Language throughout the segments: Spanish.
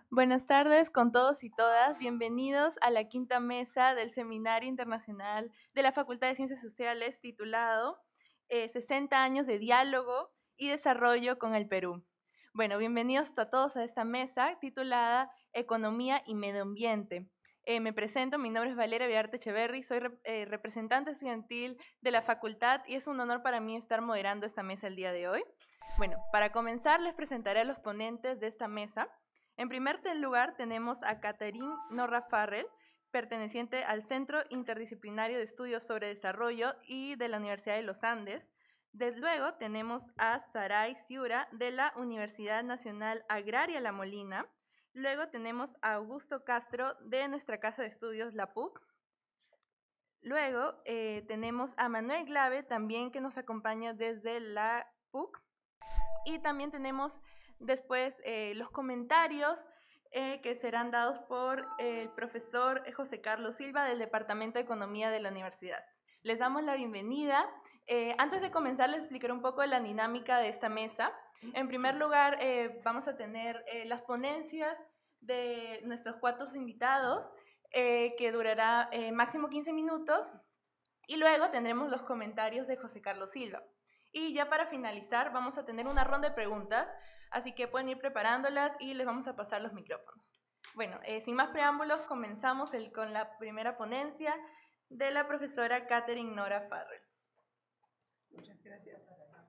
Buenas tardes con todos y todas. Bienvenidos a la quinta mesa del Seminario Internacional de la Facultad de Ciencias Sociales titulado 60 años de diálogo y desarrollo con el Perú. Bueno, bienvenidos a todos a esta mesa titulada Economía y Medio Ambiente. Me presento, mi nombre es Valeria Viarte Echeverri, soy representante estudiantil de la facultad y es un honor para mí estar moderando esta mesa el día de hoy. Bueno, para comenzar les presentaré a los ponentes de esta mesa. En primer lugar tenemos a Catherine Norra Farrell, perteneciente al Centro Interdisciplinario de Estudios sobre Desarrollo y de la Universidad de los Andes. Desde luego tenemos a Saray Ciura de la Universidad Nacional Agraria La Molina. Luego tenemos a Augusto Castro de nuestra Casa de Estudios, la PUC. Luego tenemos a Manuel Glave, también que nos acompaña desde la PUC. Y también tenemos después los comentarios que serán dados por el profesor José Carlos Silva del Departamento de Economía de la Universidad. Les damos la bienvenida. Antes de comenzar, les explicaré un poco de la dinámica de esta mesa. En primer lugar, vamos a tener las ponencias de nuestros 4 invitados, que durará máximo 15 minutos, y luego tendremos los comentarios de José Carlos Silva. Y ya para finalizar, vamos a tener una ronda de preguntas, así que pueden ir preparándolas y les vamos a pasar los micrófonos. Bueno, sin más preámbulos, comenzamos con la primera ponencia de la profesora Catherine Norra Farrell. Muchas gracias.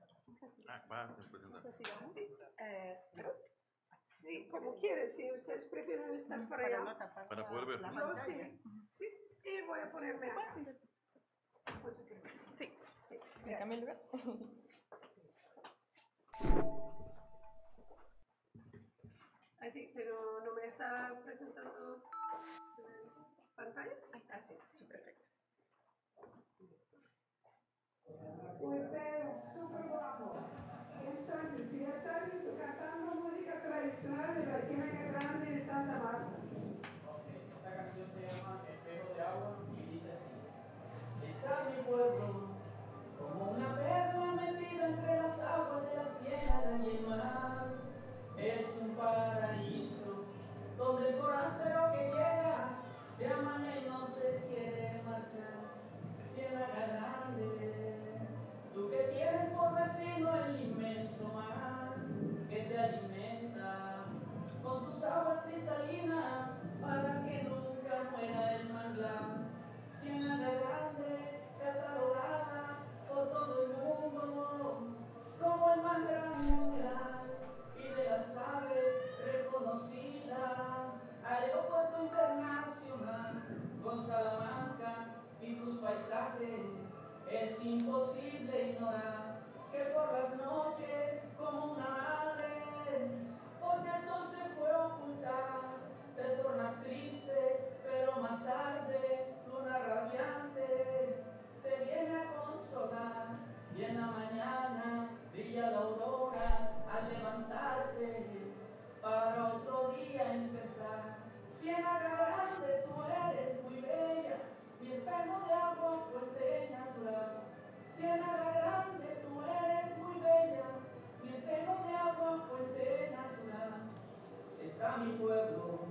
Sí, como quieres, si ustedes prefieren estar por allá. Para poder ver. No, sí, sí, y voy a ponerme aquí. Sí, ¿me cambio el lugar? Así, pero no me está presentando pantalla. Ahí está, sí, perfecto. Pues súper guapo. Entonces, si ya están cantando música tradicional de la Ciénaga Grande de Santa Marta. Esta canción se llama Espejo de Agua y dice así: está mi pueblo como una perla metida entre las aguas de la ciénaga y el mar. Es un paraíso donde el forastero que llega se amaña y no se quiere marchar. Ciénaga grande, tú que tienes por vecino el inmenso mar que te alimenta con sus aguas cristalinas para que nunca muera el manglar. Ciénaga grande, catalogada por todo el mundo como el más grande manglar y de las aves reconocida, aeropuerto internacional con Salamanca y tus paisajes. Es imposible ignorar que por las noches como una madre, porque el sol se fue a ocultar, te tornas triste, pero más tarde luna radiante te viene a consolar, y en la mañana brilla la aurora al levantarte para otro día empezar. Ciénaga grande, tú eres muy bella, mi espejo de agua, fuente natural. Ciénaga grande, tú eres muy bella, mi espejo de agua, fuente natural. Está mi pueblo,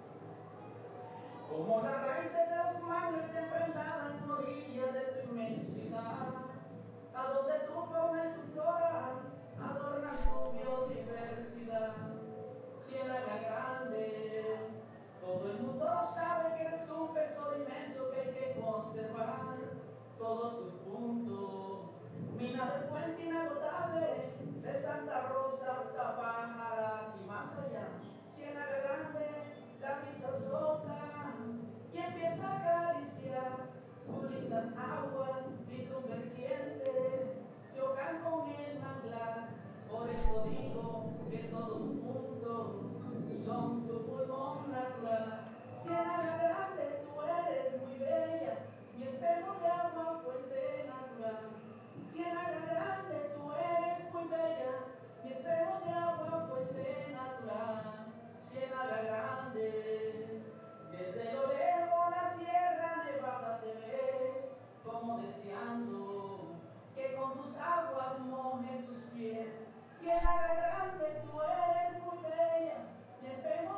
como las raíces de los mangles enfrentadas en orilla de tu inmensidad, a donde tu fauna y tu flora adornan tu biodiversidad. Ciénaga grande, todo el mundo sabe que eres un tesoro inmenso que hay que conservar. Todos tus puntos, mina de fuente inagotable, de Santa Rosa hasta Pájara y más allá. Ciénaga grande, la brisa sopla y empieza a acariciar tus lindas aguas y tu vertiente chocan con el manglar. Por eso digo que todo un mundo son tu pulmón natural. Ciénaga grande, tú eres muy bella, mi espejo de agua, fuente natural. Ciénaga grande, tú eres muy bella, mi espejo de agua, fuente natural. Ciénaga grande, desde lo lejos la Sierra Nevada te ve, como deseando que con tus aguas mojes sus pies. Ciénaga grande, tú eres muy bella, mi espejo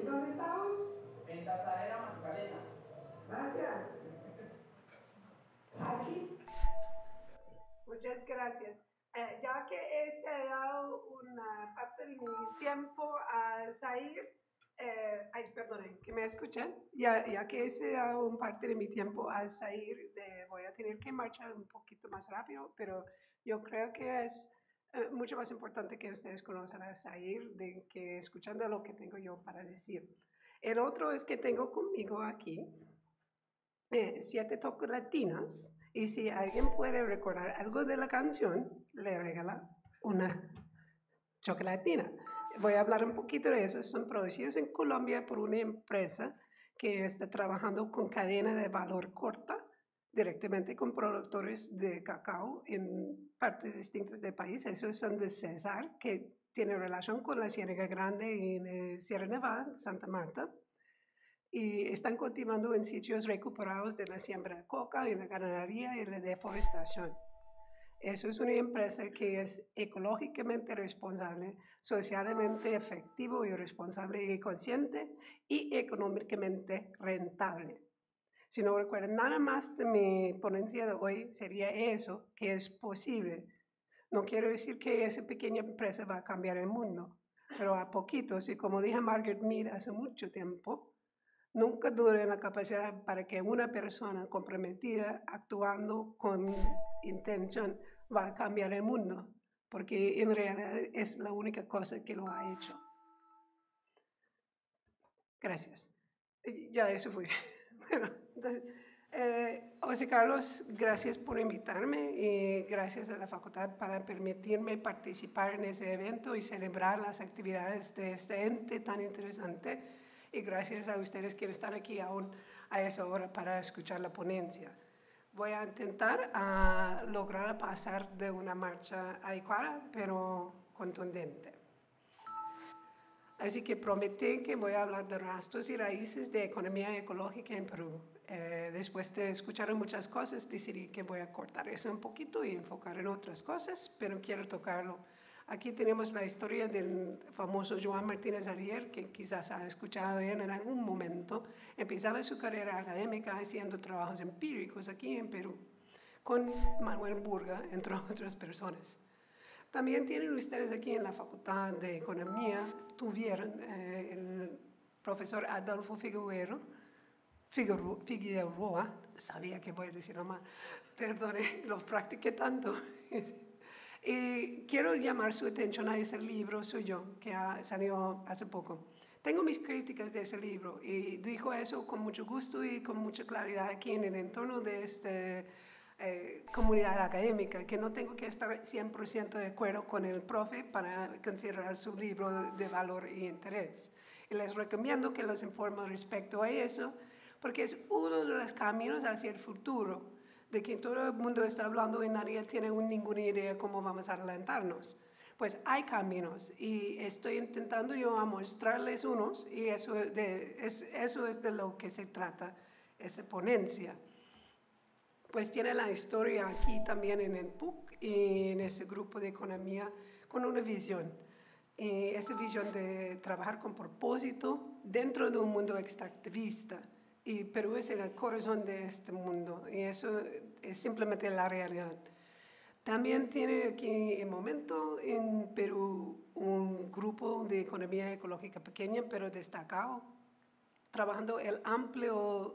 ¿Y dónde estamos? En Tasadera, Magdalena. Gracias. Aquí. Muchas gracias. Ya que he dado una parte de mi tiempo a Zair, perdone, ¿que me escuchan? Ya que he dado una parte de mi tiempo a Zair, voy a tener que marchar un poquito más rápido, pero yo creo que es mucho más importante que ustedes conozcan a Zair de que escuchando lo que tengo yo para decir. El otro es que tengo conmigo aquí 7 chocolatinas. Y si alguien puede recordar algo de la canción, le regala una chocolatina. Voy a hablar un poquito de eso. Son producidos en Colombia por una empresa que está trabajando con cadena de valor corta, directamente con productores de cacao en partes distintas del país. Esos son de César, que tiene relación con la Ciénaga Grande en Sierra Nevada, Santa Marta. Y están cultivando en sitios recuperados de la siembra de coca, de la ganadería y la deforestación. Eso es una empresa que es ecológicamente responsable, socialmente efectivo y responsable y consciente y económicamente rentable. Si no recuerdan nada más de mi ponencia de hoy, sería eso, que es posible. No quiero decir que esa pequeña empresa va a cambiar el mundo, pero a poquitos, y como dije Margaret Mead hace mucho tiempo, nunca duden en la capacidad para que una persona comprometida, actuando con intención, va a cambiar el mundo, porque en realidad es la única cosa que lo ha hecho. Gracias. Ya eso fue. Bueno, entonces, José Carlos, gracias por invitarme y gracias a la facultad para permitirme participar en ese evento y celebrar las actividades de este ente tan interesante. Y gracias a ustedes que están aquí aún a esa hora para escuchar la ponencia. Voy a intentar lograr pasar de una marcha adecuada, pero contundente. Así que prometí que voy a hablar de rastros y raíces de economía ecológica en Perú. Después de escuchar muchas cosas, decidí que voy a cortar eso un poquito y enfocar en otras cosas, pero quiero tocarlo. Aquí tenemos la historia del famoso Joan Martínez Arrier, que quizás ha escuchado en algún momento. Empezaba su carrera académica haciendo trabajos empíricos aquí en Perú, con Manuel Burga, entre otras personas. También tienen ustedes aquí en la Facultad de Economía, tuvieron el profesor Adolfo Figueroa, sabía que voy a decirlo mal, perdone, lo practiqué tanto. Y quiero llamar su atención a ese libro suyo que salió hace poco. Tengo mis críticas de ese libro y dijo eso con mucho gusto y con mucha claridad aquí en el entorno de esta comunidad académica, que no tengo que estar 100% de acuerdo con el profe para considerar su libro de valor y interés. Y les recomiendo que los informe respecto a eso, porque es uno de los caminos hacia el futuro, de que todo el mundo está hablando y nadie tiene ninguna idea cómo vamos a adelantarnos. Pues hay caminos y estoy intentando yo a mostrarles unos y eso es de lo que se trata esa ponencia. Pues tiene la historia aquí también en el PUC y en ese grupo de economía con una visión. Esa visión de trabajar con propósito dentro de un mundo extractivista. Y Perú es el corazón de este mundo y eso es simplemente la realidad. También tiene aquí en momento en Perú un grupo de economía ecológica pequeña pero destacado, trabajando la amplia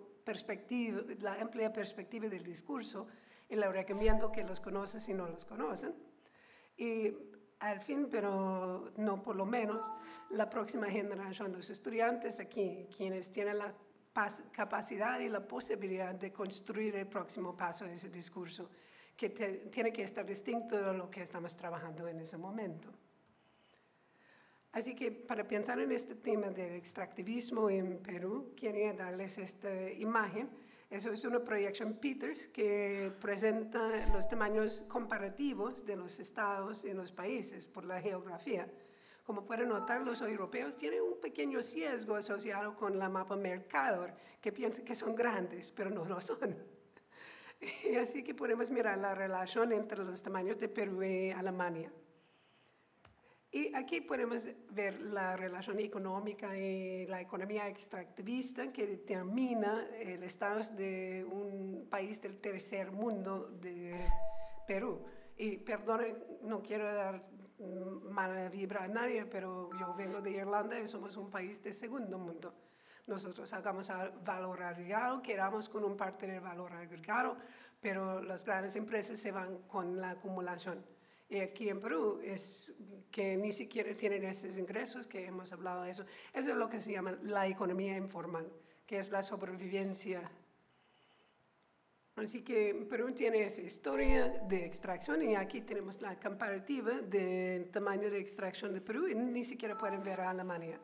perspectiva del discurso y les recomiendo que los conozcan si no los conocen. Y al fin, pero no por lo menos, la próxima generación, los estudiantes aquí, quienes tienen la capacidad y la posibilidad de construir el próximo paso de ese discurso, que tiene que estar distinto de lo que estamos trabajando en ese momento. Así que para pensar en este tema del extractivismo en Perú, quería darles esta imagen. Eso es una proyección Peters que presenta los tamaños comparativos de los estados y los países por la geografía. Como pueden notar, los europeos tienen un pequeño sesgo asociado con la mapa Mercator, que piensan que son grandes, pero no lo son. Y así que podemos mirar la relación entre los tamaños de Perú y Alemania. Y aquí podemos ver la relación económica y la economía extractivista que determina el estado de un país del tercer mundo de Perú. Y perdonen, no quiero dar mala vibra a nadie, pero yo vengo de Irlanda y somos un país de segundo mundo. Nosotros hagamos valor agregado, queramos con un parte del valor agregado, pero las grandes empresas se van con la acumulación. Y aquí en Perú es que ni siquiera tienen esos ingresos, que hemos hablado de eso. Eso es lo que se llama la economía informal, que es la sobrevivencia. Así que Perú tiene esa historia de extracción y aquí tenemos la comparativa del tamaño de extracción de Perú y ni siquiera pueden ver a Alemania.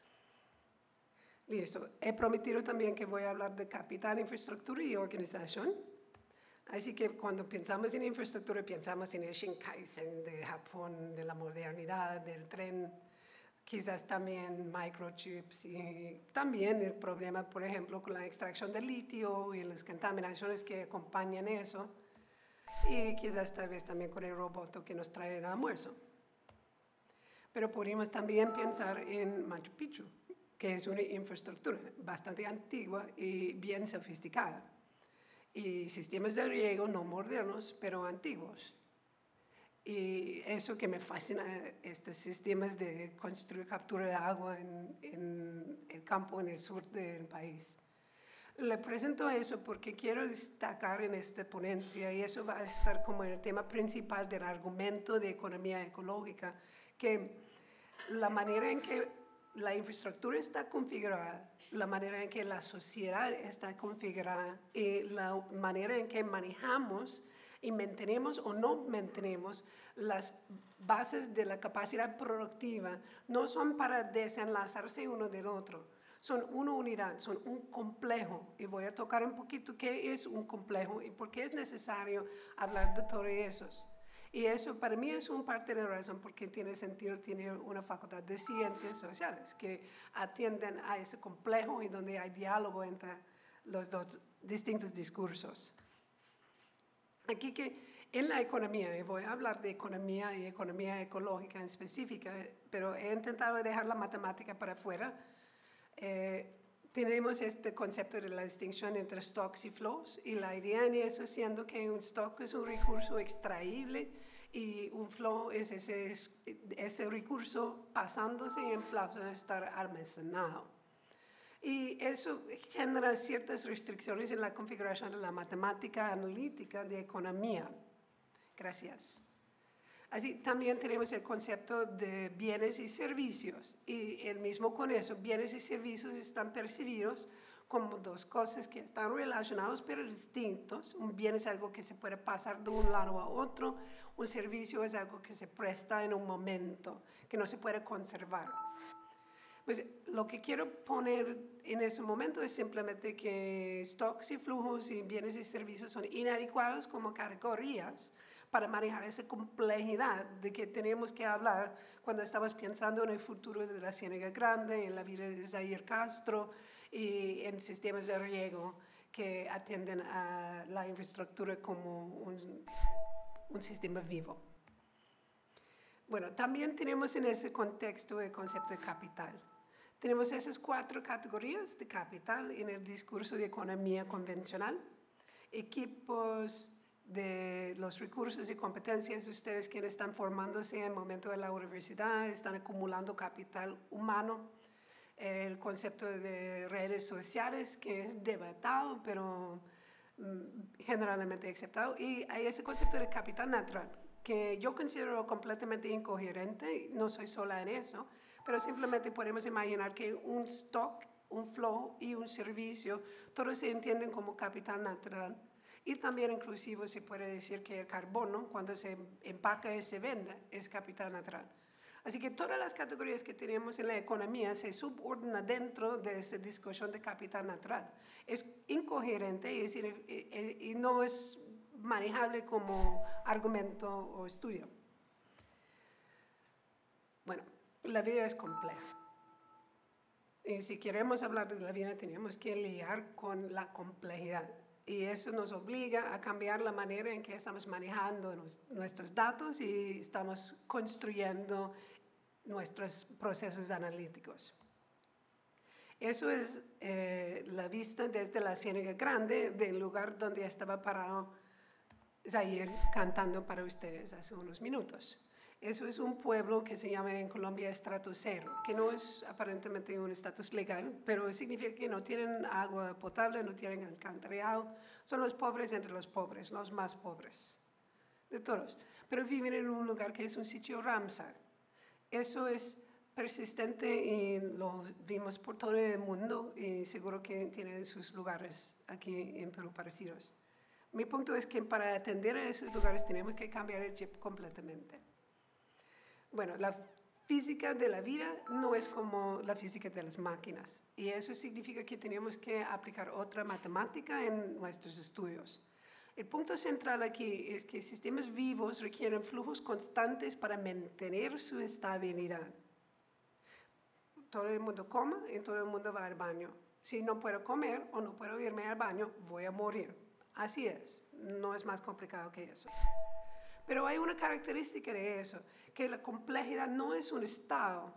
Listo. He prometido también que voy a hablar de capital, infraestructura y organización. Así que cuando pensamos en infraestructura, pensamos en el Shinkansen de Japón, de la modernidad, del tren, quizás también microchips y también el problema, por ejemplo, con la extracción de litio y las contaminaciones que acompañan eso. Y quizás tal vez también con el robot que nos trae el almuerzo. Pero podemos también pensar en Machu Picchu, que es una infraestructura bastante antigua y bien sofisticada. Y sistemas de riego no modernos, pero antiguos. Y eso que me fascina, estos sistemas de construir captura de agua en el campo en el sur del país. Le presento eso porque quiero destacar en esta ponencia, y eso va a estar como el tema principal del argumento de economía ecológica, que la manera en que la infraestructura está configurada, la manera en que la sociedad está configurada y la manera en que manejamos y mantenemos o no mantenemos las bases de la capacidad productiva no son para desenlazarse uno del otro, son una unidad, son un complejo. Y voy a tocar un poquito qué es un complejo y por qué es necesario hablar de todos esos. Y eso para mí es una parte de la razón por qué tiene sentido tener una facultad de ciencias sociales que atienden a ese complejo y donde hay diálogo entre los dos distintos discursos. Aquí que en la economía, y voy a hablar de economía y economía ecológica en específica, pero he intentado dejar la matemática para afuera. Tenemos este concepto de la distinción entre stocks y flows, y la idea en eso siendo que un stock es un recurso extraíble y un flow es ese recurso pasándose en plazo de estar almacenado. Y eso genera ciertas restricciones en la configuración de la matemática analítica de economía. Gracias. Así también tenemos el concepto de bienes y servicios, y el mismo con eso, bienes y servicios están percibidos como dos cosas que están relacionados pero distintos. Un bien es algo que se puede pasar de un lado a otro, un servicio es algo que se presta en un momento, que no se puede conservar. Pues lo que quiero poner en ese momento es simplemente que stocks y flujos y bienes y servicios son inadecuados como categorías para manejar esa complejidad de que tenemos que hablar cuando estamos pensando en el futuro de la Ciénaga Grande, en la vida de Zaire Castro y en sistemas de riego que atienden a la infraestructura como un sistema vivo. Bueno, también tenemos en ese contexto el concepto de capital. Tenemos esas 4 categorías de capital en el discurso de economía convencional. Equipos de los recursos y competencias, ustedes quienes están formándose en el momento de la universidad, están acumulando capital humano. El concepto de redes sociales, que es debatido, pero generalmente aceptado. Y hay ese concepto de capital natural, que yo considero completamente incoherente, no soy sola en eso, pero simplemente podemos imaginar que un stock, un flow y un servicio, todos se entienden como capital natural. Y también inclusive se puede decir que el carbono, cuando se empaca y se vende, es capital natural. Así que todas las categorías que tenemos en la economía se subordinan dentro de esa discusión de capital natural. Es incoherente y no es manejable como argumento o estudio. Bueno, la vida es compleja. Y si queremos hablar de la vida, tenemos que lidiar con la complejidad. Y eso nos obliga a cambiar la manera en que estamos manejando nuestros datos y estamos construyendo nuestros procesos analíticos. Eso es la vista desde la Ciénaga Grande, del lugar donde estaba parado Zair cantando para ustedes hace unos minutos. Eso es un pueblo que se llama en Colombia estrato cero, que no es aparentemente un estatus legal, pero significa que no tienen agua potable, no tienen alcantarillado, son los pobres entre los pobres, los más pobres de todos. Pero viven en un lugar que es un sitio Ramsar. Eso es persistente y lo vimos por todo el mundo y seguro que tiene sus lugares aquí en Perú parecidos. Mi punto es que para atender a esos lugares tenemos que cambiar el chip completamente. Bueno, la física de la vida no es como la física de las máquinas y eso significa que tenemos que aplicar otra matemática en nuestros estudios. El punto central aquí es que sistemas vivos requieren flujos constantes para mantener su estabilidad. Todo el mundo come y todo el mundo va al baño. Si no puedo comer o no puedo irme al baño, voy a morir. Así es, no es más complicado que eso. Pero hay una característica de eso, que la complejidad no es un estado,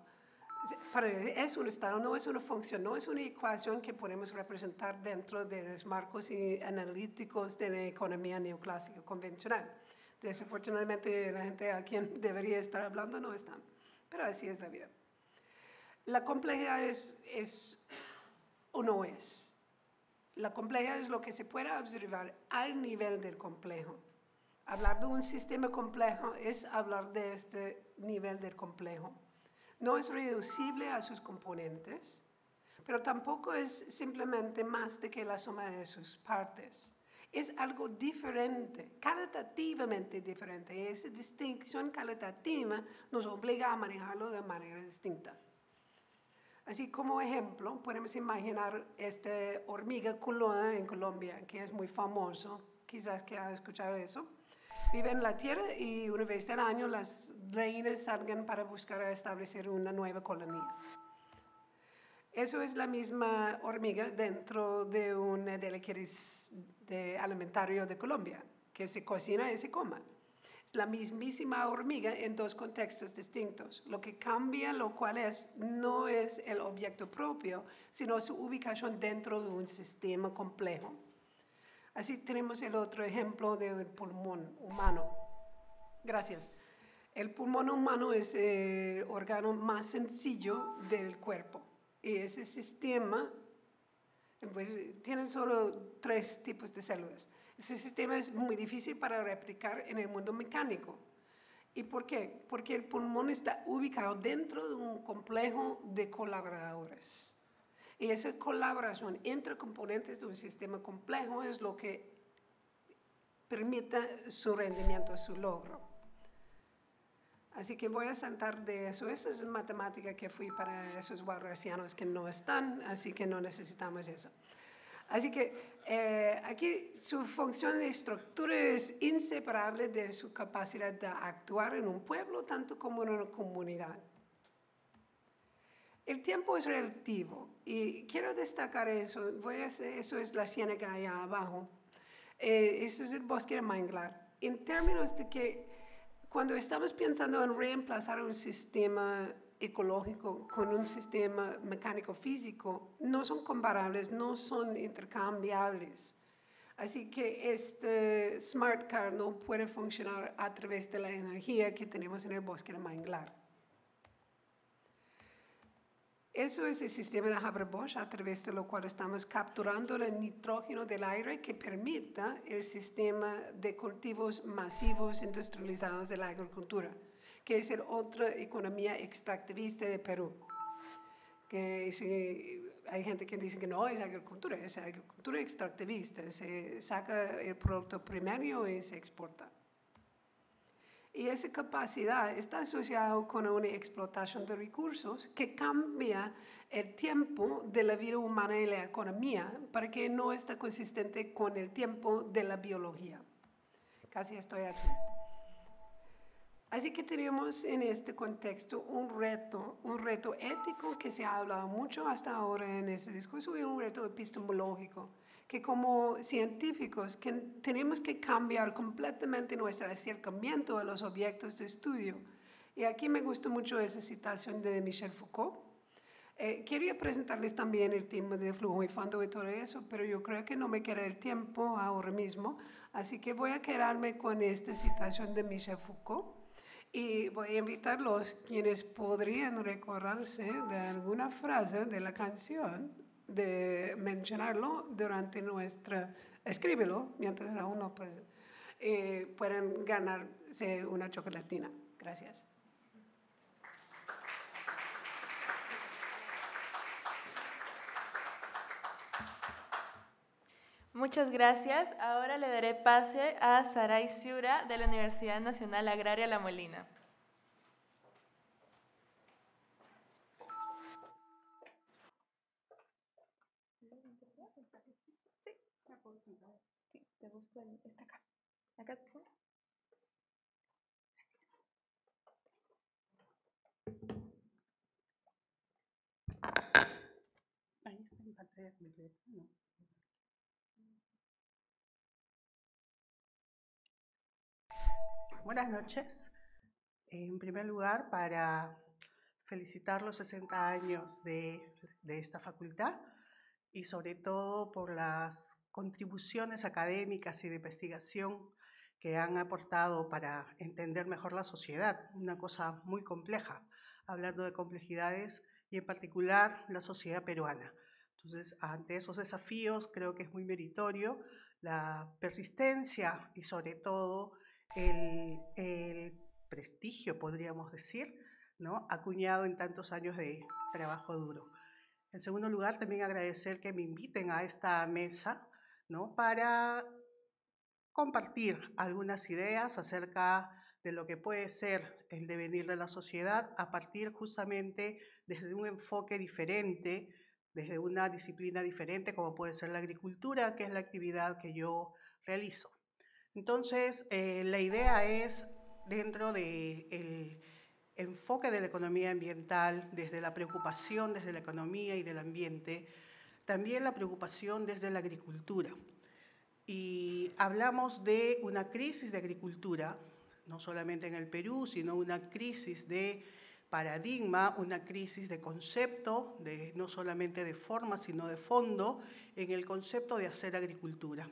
es un estado, no es una función, no es una ecuación que podemos representar dentro de los marcos analíticos de la economía neoclásica convencional. Desafortunadamente la gente a quien debería estar hablando no está, pero así es la vida. La complejidad es o no es. La complejidad es lo que se puede observar al nivel del complejo. Hablar de un sistema complejo es hablar de este nivel del complejo. No es reducible a sus componentes, pero tampoco es simplemente más de que la suma de sus partes. Es algo diferente, calitativamente diferente. Y esa distinción calitativa nos obliga a manejarlo de manera distinta. Así como ejemplo, podemos imaginar esta hormiga culona en Colombia, que es muy famoso, quizás que ha escuchado eso. Vive en la tierra y una vez al año las reinas salgan para buscar establecer una nueva colonia. Eso es la misma hormiga dentro de un delicatessen alimentario de Colombia, que se cocina y se come. Es la mismísima hormiga en dos contextos distintos. Lo que cambia, lo cual no es el objeto propio, sino su ubicación dentro de un sistema complejo. Así tenemos el otro ejemplo del pulmón humano. Gracias. El pulmón humano es el órgano más sencillo del cuerpo. Y ese sistema pues, tiene solo 3 tipos de células. Ese sistema es muy difícil para replicar en el mundo mecánico. ¿Y por qué? Porque el pulmón está ubicado dentro de un complejo de colaboradores. Y esa colaboración entre componentes de un sistema complejo es lo que permite su rendimiento, su logro. Así que voy a saltar de eso. Esa es matemática que fui para esos walrasianos que no están, así que no necesitamos eso. Así que aquí su función de estructura es inseparable de su capacidad de actuar en un pueblo, tanto como en una comunidad. El tiempo es relativo y quiero destacar eso. Eso es la ciénaga allá abajo. Eso es el bosque de manglar. En términos de que cuando estamos pensando en reemplazar un sistema ecológico con un sistema mecánico-físico, no son comparables, no son intercambiables. Así que este smart car no puede funcionar a través de la energía que tenemos en el bosque de manglar. Eso es el sistema de Haber-Bosch, a través de lo cual estamos capturando el nitrógeno del aire que permita el sistema de cultivos masivos industrializados de la agricultura, que es la otra economía extractivista de Perú. Hay gente que dice que no es agricultura extractivista, se saca el producto primario y se exporta. Y esa capacidad está asociada con una explotación de recursos que cambia el tiempo de la vida humana y la economía para que no esté consistente con el tiempo de la biología. Casi estoy aquí. Así que tenemos en este contexto un reto ético que se ha hablado mucho hasta ahora en ese discurso y un reto epistemológico, que como científicos que tenemos que cambiar completamente nuestro acercamiento a los objetos de estudio Y aquí me gusta mucho esa citación de Michel Foucault. Quería presentarles también el tema de flujo y fondo y todo eso, pero yo creo que no me queda el tiempo ahora mismo, así que voy a quedarme con esta citación de Michel Foucault y voy a invitar a los quienes podrían recordarse de alguna frase de la canción, de mencionarlo durante nuestra, escríbelo mientras aún no pueden ganarse una chocolatina. Gracias. Muchas gracias. Ahora le daré pase a Saray Ciura de la Universidad Nacional Agraria La Molina. Sí, te busco ahí. Está acá. Acá sí. Ahí está en pantalla completa, ¿no? Buenas noches. En primer lugar, para felicitar los 60 años de esta facultad y sobre todo por las contribuciones académicas y de investigación que han aportado para entender mejor la sociedad, una cosa muy compleja, hablando de complejidades y en particular la sociedad peruana. Entonces, ante esos desafíos creo que es muy meritorio la persistencia y sobre todo el prestigio, podríamos decir, ¿no?, acuñado en tantos años de trabajo duro. En segundo lugar, también agradecer que me inviten a esta mesa, ¿no?, para compartir algunas ideas acerca de lo que puede ser el devenir de la sociedad a partir justamente desde un enfoque diferente, desde una disciplina diferente como puede ser la agricultura, que es la actividad que yo realizo. Entonces, la idea es, dentro del enfoque de la economía ambiental, desde la preocupación desde la economía y del ambiente, también la preocupación desde la agricultura. Y hablamos de una crisis de agricultura, no solamente en el Perú, sino una crisis de paradigma, una crisis de concepto, no solamente de forma, sino de fondo, en el concepto de hacer agricultura.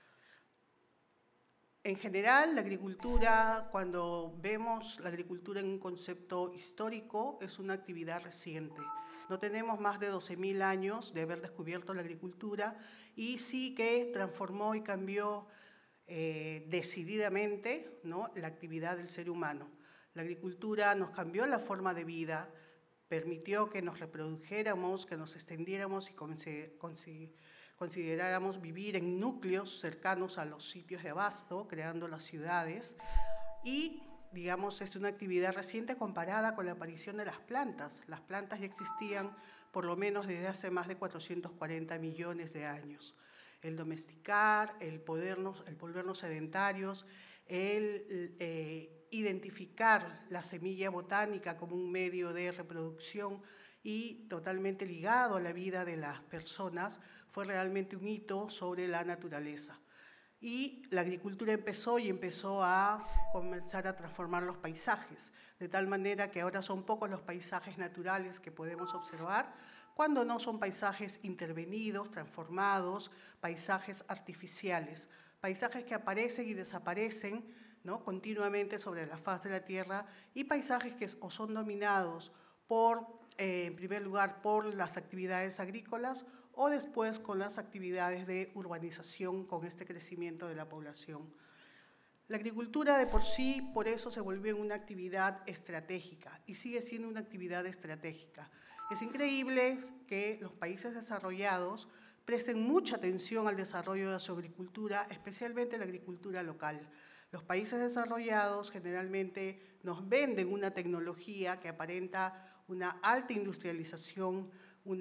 En general, la agricultura, cuando vemos la agricultura en un concepto histórico, es una actividad reciente. No tenemos más de 12.000 años de haber descubierto la agricultura y sí que transformó y cambió decididamente, ¿no?, la actividad del ser humano. La agricultura nos cambió la forma de vida, permitió que nos reprodujéramos, que nos extendiéramos y consideráramos vivir en núcleos cercanos a los sitios de abasto, creando las ciudades. Y, digamos, es una actividad reciente comparada con la aparición de las plantas. Las plantas ya existían por lo menos desde hace más de 440 millones de años. El domesticar, el volvernos sedentarios, el identificar la semilla botánica como un medio de reproducción y totalmente ligado a la vida de las personas, fue realmente un hito sobre la naturaleza. Y la agricultura empezó a comenzar a transformar los paisajes, de tal manera que ahora son pocos los paisajes naturales que podemos observar, cuando no son paisajes intervenidos, transformados, paisajes artificiales, paisajes que aparecen y desaparecen, ¿no?, continuamente sobre la faz de la Tierra, y paisajes que o son dominados en primer lugar, por las actividades agrícolas o después con las actividades de urbanización, con este crecimiento de la población. La agricultura de por sí, por eso se volvió una actividad estratégica y sigue siendo una actividad estratégica. Es increíble que los países desarrollados presten mucha atención al desarrollo de su agricultura, especialmente la agricultura local. Los países desarrollados generalmente nos venden una tecnología que aparenta una alta industrialización, un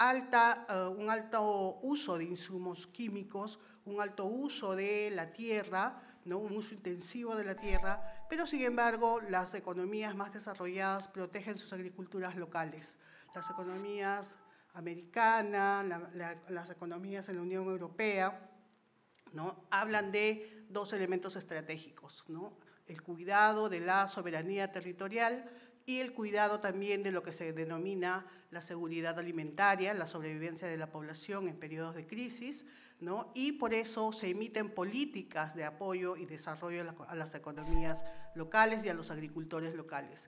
alto uso de insumos químicos, un alto uso de la tierra, ¿no?, un uso intensivo de la tierra, pero sin embargo las economías más desarrolladas protegen sus agriculturas locales. Las economías americanas, las economías en la Unión Europea, ¿no?, hablan de dos elementos estratégicos, ¿no?, el cuidado de la soberanía territorial y el cuidado también de lo que se denomina la seguridad alimentaria, la sobrevivencia de la población en periodos de crisis, ¿no? Y por eso se emiten políticas de apoyo y desarrollo a las economías locales y a los agricultores locales.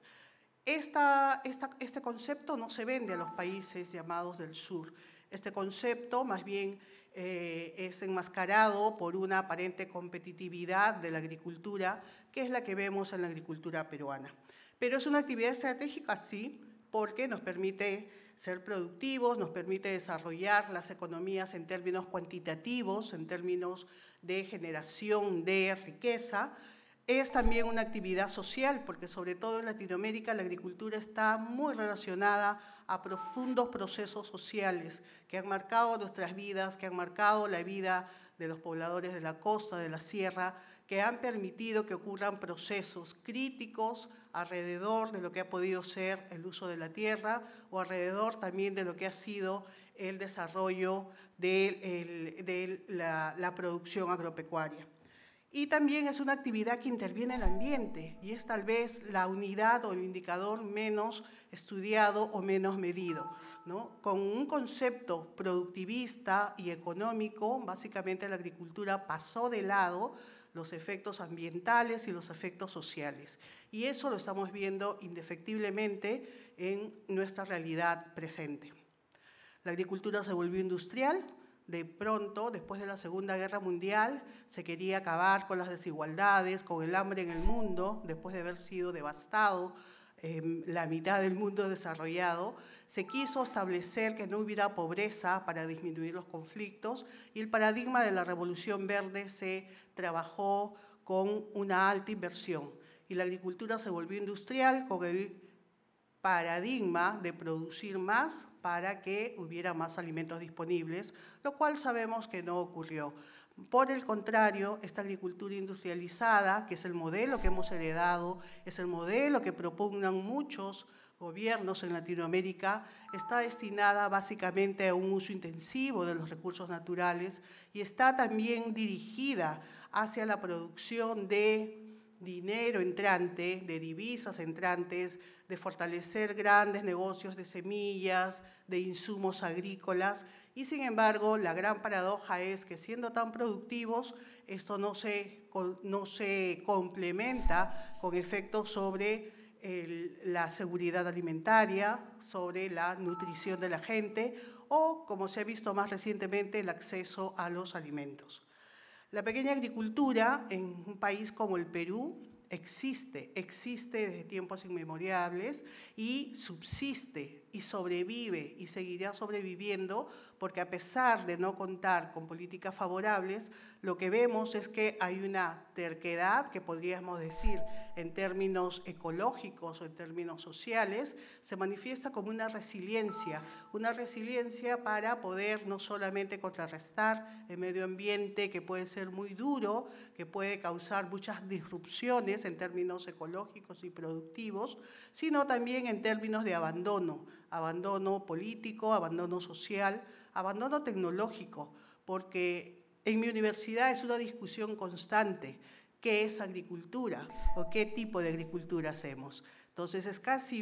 Este concepto no se vende a los países llamados del sur. Este concepto más bien es enmascarado por una aparente competitividad de la agricultura, que es la que vemos en la agricultura peruana. Pero es una actividad estratégica, sí, porque nos permite ser productivos, nos permite desarrollar las economías en términos cuantitativos, en términos de generación de riqueza. Es también una actividad social, porque sobre todo en Latinoamérica la agricultura está muy relacionada a profundos procesos sociales que han marcado nuestras vidas, que han marcado la vida de los pobladores de la costa, de la sierra, que han permitido que ocurran procesos críticos alrededor de lo que ha podido ser el uso de la tierra o alrededor también de lo que ha sido el desarrollo de la producción agropecuaria. Y también es una actividad que interviene en el ambiente y es tal vez la unidad o el indicador menos estudiado o menos medido, ¿no? Con un concepto productivista y económico, básicamente la agricultura pasó de lado los efectos ambientales y los efectos sociales. Y eso lo estamos viendo indefectiblemente en nuestra realidad presente. La agricultura se volvió industrial. De pronto, después de la Segunda Guerra Mundial, se quería acabar con las desigualdades, con el hambre en el mundo, después de haber sido devastado la mitad del mundo desarrollado. Se quiso establecer que no hubiera pobreza para disminuir los conflictos y el paradigma de la Revolución Verde se trabajó con una alta inversión. Y la agricultura se volvió industrial con el paradigma de producir más para que hubiera más alimentos disponibles, lo cual sabemos que no ocurrió. Por el contrario, esta agricultura industrializada, que es el modelo que hemos heredado, es el modelo que propugnan muchos gobiernos en Latinoamérica, está destinada básicamente a un uso intensivo de los recursos naturales y está también dirigida hacia la producción de dinero entrante, de divisas entrantes, de fortalecer grandes negocios de semillas, de insumos agrícolas, y sin embargo la gran paradoja es que siendo tan productivos, esto no se complementa con efectos sobre la seguridad alimentaria, sobre la nutrición de la gente o, como se ha visto más recientemente, el acceso a los alimentos. La pequeña agricultura en un país como el Perú existe desde tiempos inmemoriales y subsiste y sobrevive y seguirá sobreviviendo porque a pesar de no contar con políticas favorables, lo que vemos es que hay una terquedad que podríamos decir en términos ecológicos o en términos sociales, se manifiesta como una resiliencia para poder no solamente contrarrestar el medio ambiente que puede ser muy duro, que puede causar muchas disrupciones en términos ecológicos y productivos, sino también en términos de abandono político, abandono social, abandono tecnológico, porque en mi universidad es una discusión constante. ¿Qué es agricultura? ¿O qué tipo de agricultura hacemos? Entonces es casi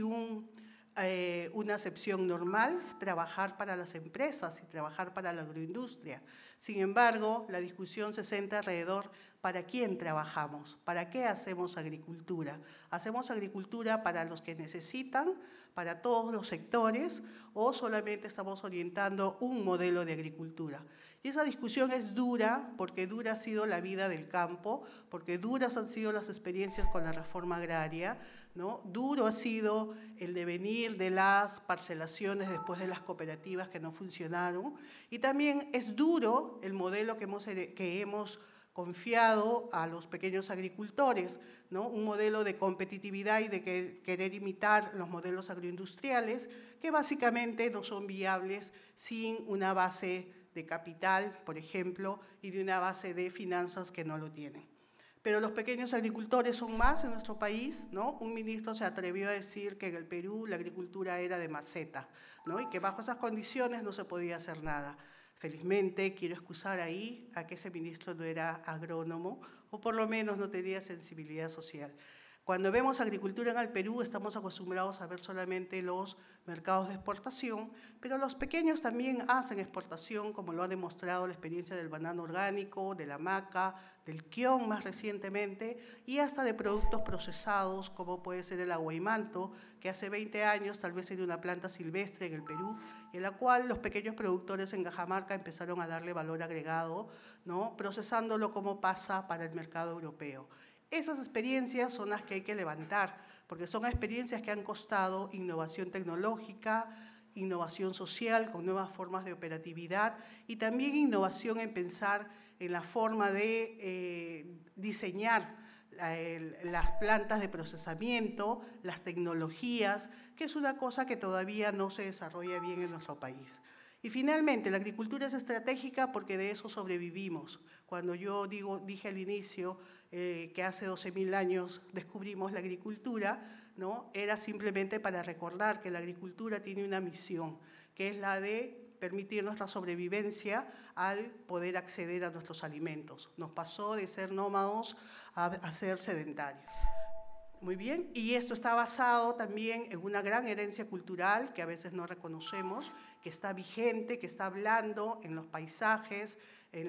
una acepción normal trabajar para las empresas y trabajar para la agroindustria. Sin embargo, la discusión se centra alrededor ¿para quién trabajamos? ¿Para qué hacemos agricultura? ¿Hacemos agricultura para los que necesitan, para todos los sectores, o solamente estamos orientando un modelo de agricultura? Y esa discusión es dura, porque dura ha sido la vida del campo, porque duras han sido las experiencias con la reforma agraria, ¿no? Duro ha sido el devenir de las parcelaciones después de las cooperativas que no funcionaron, y también es duro el modelo que hemos confiado a los pequeños agricultores, ¿no? Un modelo de competitividad y de querer imitar los modelos agroindustriales que básicamente no son viables sin una base de capital, por ejemplo, y de una base de finanzas que no lo tienen. Pero los pequeños agricultores son más en nuestro país, ¿no? Un ministro se atrevió a decir que en el Perú la agricultura era de maceta, ¿no? Y que bajo esas condiciones no se podía hacer nada. Felizmente, quiero excusar ahí a que ese ministro no era agrónomo, o por lo menos no tenía sensibilidad social. Cuando vemos agricultura en el Perú, estamos acostumbrados a ver solamente los mercados de exportación, pero los pequeños también hacen exportación, como lo ha demostrado la experiencia del banano orgánico, de la maca, del quión más recientemente, y hasta de productos procesados, como puede ser el aguaimanto, que hace 20 años tal vez era una planta silvestre en el Perú, en la cual los pequeños productores en Cajamarca empezaron a darle valor agregado, ¿no? Procesándolo como pasa para el mercado europeo. Esas experiencias son las que hay que levantar, porque son experiencias que han costado innovación tecnológica, innovación social con nuevas formas de operatividad y también innovación en pensar en la forma de diseñar las plantas de procesamiento, las tecnologías, que es una cosa que todavía no se desarrolla bien en nuestro país. Y finalmente, la agricultura es estratégica porque de eso sobrevivimos. Cuando yo dije al inicio que hace 12.000 años descubrimos la agricultura, ¿no? Era simplemente para recordar que la agricultura tiene una misión, que es la de permitir nuestra sobrevivencia al poder acceder a nuestros alimentos. Nos pasó de ser nómados a ser sedentarios. Muy bien, y esto está basado también en una gran herencia cultural que a veces no reconocemos, que está vigente, que está hablando en los paisajes, en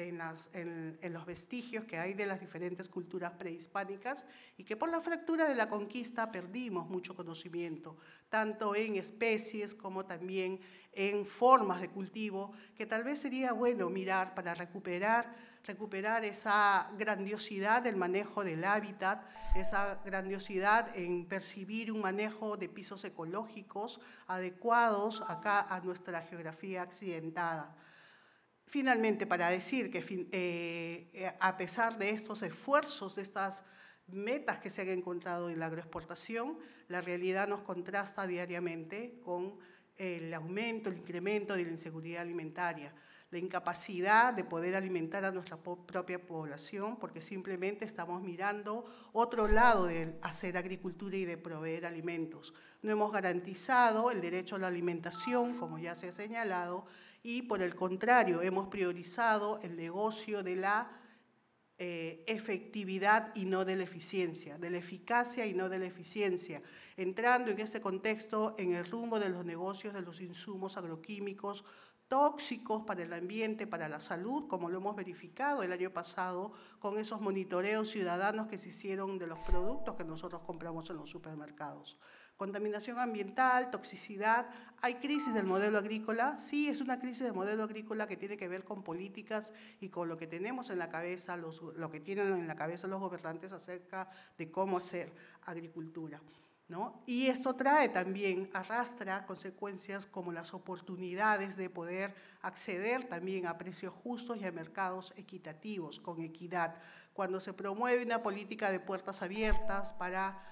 los vestigios que hay de las diferentes culturas prehispánicas y que por la fractura de la conquista perdimos mucho conocimiento, tanto en especies como también en formas de cultivo, que tal vez sería bueno mirar para recuperar esa grandiosidad del manejo del hábitat, esa grandiosidad en percibir un manejo de pisos ecológicos adecuados acá a nuestra geografía accidentada. Finalmente, para decir que a pesar de estos esfuerzos, de estas metas que se han encontrado en la agroexportación, la realidad nos contrasta diariamente con el aumento, el incremento de la inseguridad alimentaria, la incapacidad de poder alimentar a nuestra propia población porque simplemente estamos mirando otro lado de hacer agricultura y de proveer alimentos. No hemos garantizado el derecho a la alimentación, como ya se ha señalado, y por el contrario, hemos priorizado el negocio de la efectividad y no de la eficiencia, de la eficacia y no de la eficiencia, entrando en este contexto en el rumbo de los negocios de los insumos agroquímicos tóxicos para el ambiente, para la salud, como lo hemos verificado el año pasado con esos monitoreos ciudadanos que se hicieron de los productos que nosotros compramos en los supermercados. Contaminación ambiental, toxicidad, hay crisis del modelo agrícola, sí, es una crisis del modelo agrícola que tiene que ver con políticas y con lo que tenemos en la cabeza, lo que tienen en la cabeza los gobernantes acerca de cómo hacer agricultura, ¿no? Y esto trae también, arrastra consecuencias como las oportunidades de poder acceder también a precios justos y a mercados equitativos, con equidad. Cuando se promueve una política de puertas abiertas para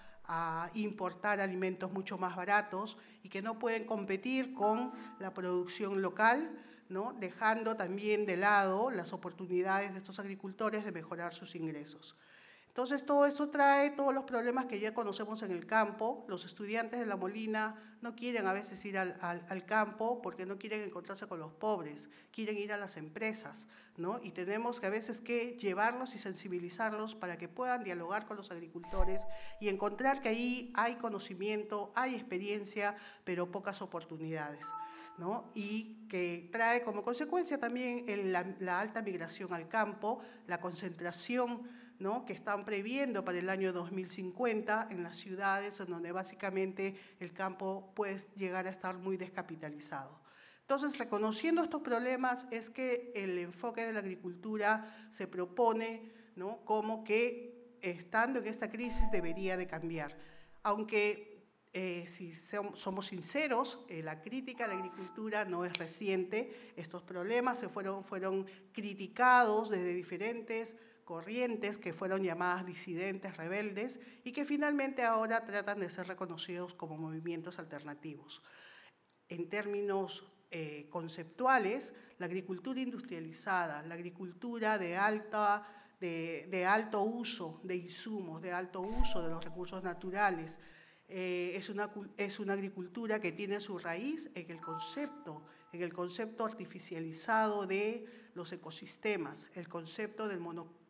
importar alimentos mucho más baratos y que no pueden competir con la producción local, ¿no? Dejando también de lado las oportunidades de estos agricultores de mejorar sus ingresos. Entonces, todo eso trae todos los problemas que ya conocemos en el campo. Los estudiantes de La Molina no quieren a veces ir al campo porque no quieren encontrarse con los pobres, quieren ir a las empresas, ¿no? Y tenemos que a veces que llevarlos y sensibilizarlos para que puedan dialogar con los agricultores y encontrar que ahí hay conocimiento, hay experiencia, pero pocas oportunidades, ¿no? Y que trae como consecuencia también la alta migración al campo, la concentración, ¿no? Que están previendo para el año 2050 en las ciudades, en donde básicamente el campo puede llegar a estar muy descapitalizado. Entonces, reconociendo estos problemas es que el enfoque de la agricultura se propone, ¿no? Como que estando en esta crisis debería de cambiar. Aunque si somos sinceros, la crítica a la agricultura no es reciente. Estos problemas fueron criticados desde diferentes corrientes que fueron llamadas disidentes, rebeldes, y que finalmente ahora tratan de ser reconocidos como movimientos alternativos. En términos conceptuales, la agricultura industrializada, la agricultura de alto uso de insumos, de alto uso de los recursos naturales, es una agricultura que tiene su raíz en el concepto en el concepto artificializado de los ecosistemas, el concepto del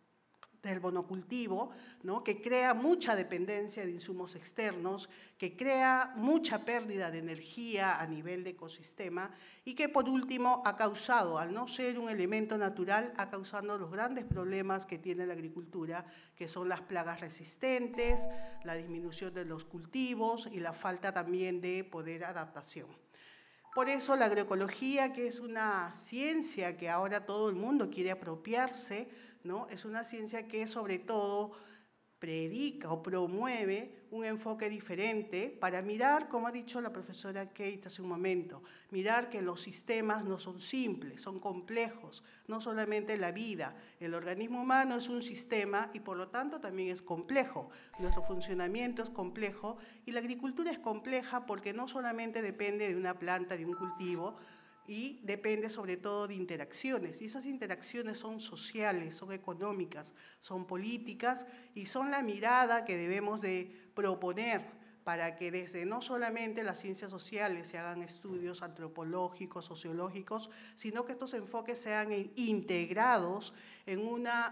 monocultivo, ¿no? Que crea mucha dependencia de insumos externos, que crea mucha pérdida de energía a nivel de ecosistema y que por último ha causado, al no ser un elemento natural, ha causado los grandes problemas que tiene la agricultura, que son las plagas resistentes, la disminución de los cultivos y la falta también de poder adaptación. Por eso la agroecología, que es una ciencia que ahora todo el mundo quiere apropiarse, ¿no? Es una ciencia que sobre todo predica o promueve un enfoque diferente para mirar, como ha dicho la profesora Kate hace un momento, mirar que los sistemas no son simples, son complejos, no solamente la vida. El organismo humano es un sistema y por lo tanto también es complejo. Nuestro funcionamiento es complejo y la agricultura es compleja porque no solamente depende de una planta, de un cultivo, y depende sobre todo de interacciones. Y esas interacciones son sociales, son económicas, son políticas y son la mirada que debemos de proponer para que desde no solamente las ciencias sociales se hagan estudios antropológicos, sociológicos, sino que estos enfoques sean integrados en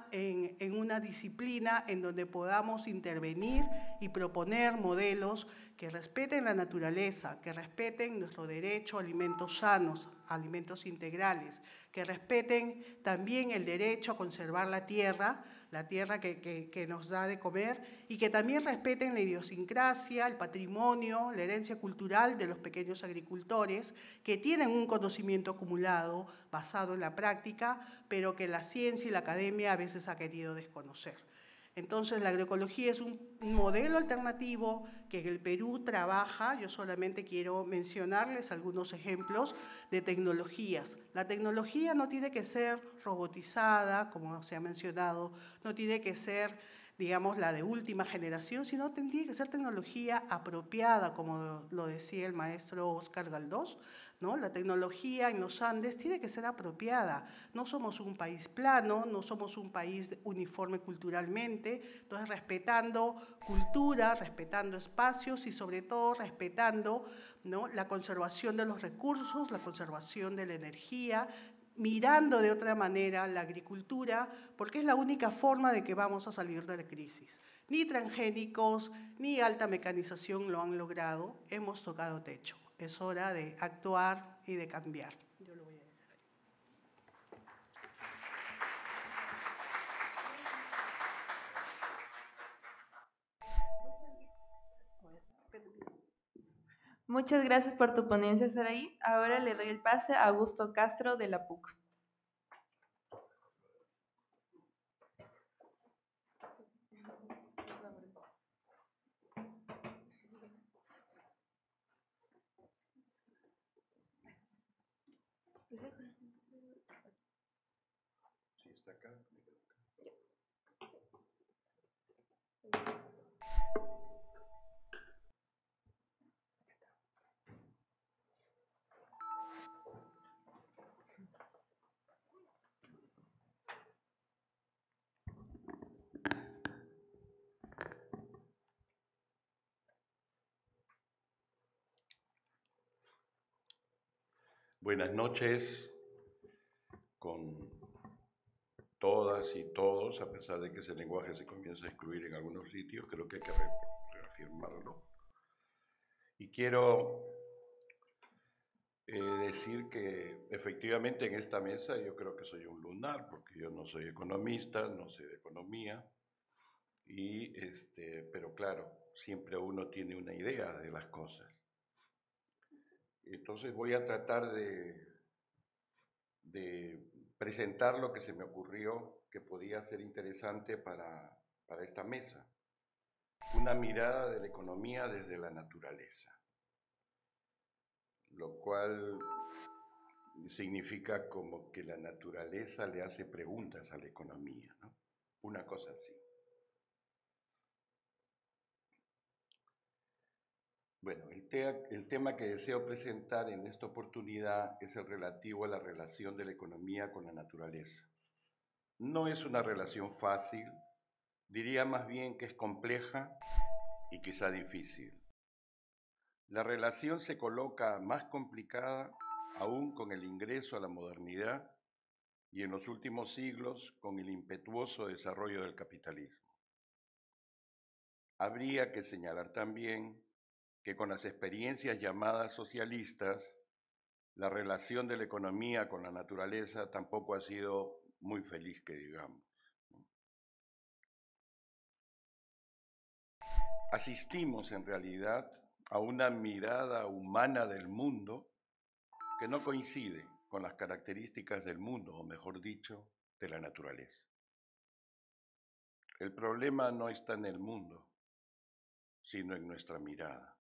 una disciplina en donde podamos intervenir y proponer modelos que respeten la naturaleza, que respeten nuestro derecho a alimentos sanos, alimentos integrales, que respeten también el derecho a conservar la tierra que nos da de comer, y que también respeten la idiosincrasia, el patrimonio, la herencia cultural de los pequeños agricultores, que tienen un conocimiento acumulado basado en la práctica, pero que la ciencia y la academia a veces ha querido desconocer. Entonces, la agroecología es un modelo alternativo que en el Perú trabaja. Yo solamente quiero mencionarles algunos ejemplos de tecnologías. La tecnología no tiene que ser robotizada, como se ha mencionado, no tiene que ser, digamos, la de última generación, sino tiene que ser tecnología apropiada, como lo decía el maestro Oscar Galdós, ¿no? La tecnología en los Andes tiene que ser apropiada. No somos un país plano, no somos un país uniforme culturalmente, entonces respetando cultura, respetando espacios y sobre todo respetando, ¿no?, la conservación de los recursos, la conservación de la energía, mirando de otra manera la agricultura, porque es la única forma de que vamos a salir de la crisis. Ni transgénicos, ni alta mecanización lo han logrado, hemos tocado techo. Es hora de actuar y de cambiar. Yo lo voy a dejar ahí. Muchas gracias por tu ponencia, Saraí. Ahora le doy el pase a Augusto Castro de la PUC. Sí, está acá. Buenas noches con todas y todos, a pesar de que ese lenguaje se comienza a excluir en algunos sitios, creo que hay que reafirmarlo. Y quiero decir que efectivamente en esta mesa yo creo que soy un lunar, porque yo no soy economista, no sé de economía, pero claro, siempre uno tiene una idea de las cosas. Entonces voy a tratar de presentar lo que se me ocurrió que podía ser interesante para esta mesa. Una mirada de la economía desde la naturaleza, lo cual significa como que la naturaleza le hace preguntas a la economía, ¿no? Una cosa así. Bueno, el tema que deseo presentar en esta oportunidad es el relativo a la relación de la economía con la naturaleza. No es una relación fácil, diría más bien que es compleja y quizá difícil. La relación se coloca más complicada aún con el ingreso a la modernidad y en los últimos siglos con el impetuoso desarrollo del capitalismo. Habría que señalar también que con las experiencias llamadas socialistas, la relación de la economía con la naturaleza tampoco ha sido muy feliz, que digamos. Asistimos en realidad a una mirada humana del mundo que no coincide con las características del mundo, o mejor dicho, de la naturaleza. El problema no está en el mundo, sino en nuestra mirada.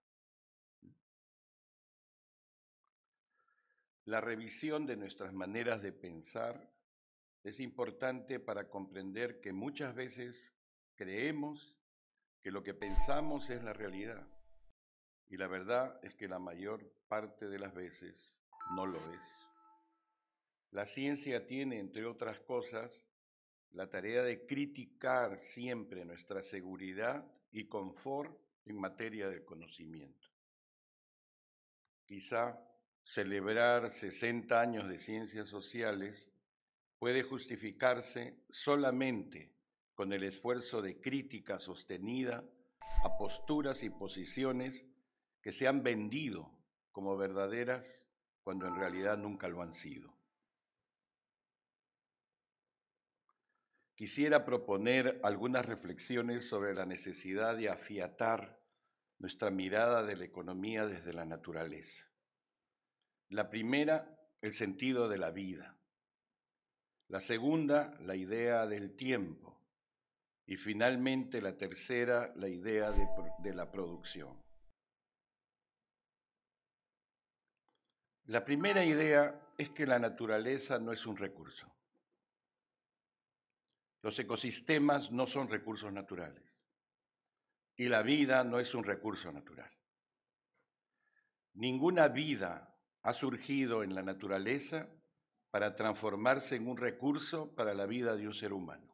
La revisión de nuestras maneras de pensar es importante para comprender que muchas veces creemos que lo que pensamos es la realidad, y la verdad es que la mayor parte de las veces no lo es. La ciencia tiene, entre otras cosas, la tarea de criticar siempre nuestra seguridad y confort en materia de conocimiento. Quizá celebrar 60 años de ciencias sociales puede justificarse solamente con el esfuerzo de crítica sostenida a posturas y posiciones que se han vendido como verdaderas cuando en realidad nunca lo han sido. Quisiera proponer algunas reflexiones sobre la necesidad de afiatar nuestra mirada de la economía desde la naturaleza. La primera, el sentido de la vida. La segunda, la idea del tiempo. Y finalmente, la tercera, la idea de la producción. La primera idea es que la naturaleza no es un recurso. Los ecosistemas no son recursos naturales y la vida no es un recurso natural. Ninguna vida ha surgido en la naturaleza para transformarse en un recurso para la vida de un ser humano.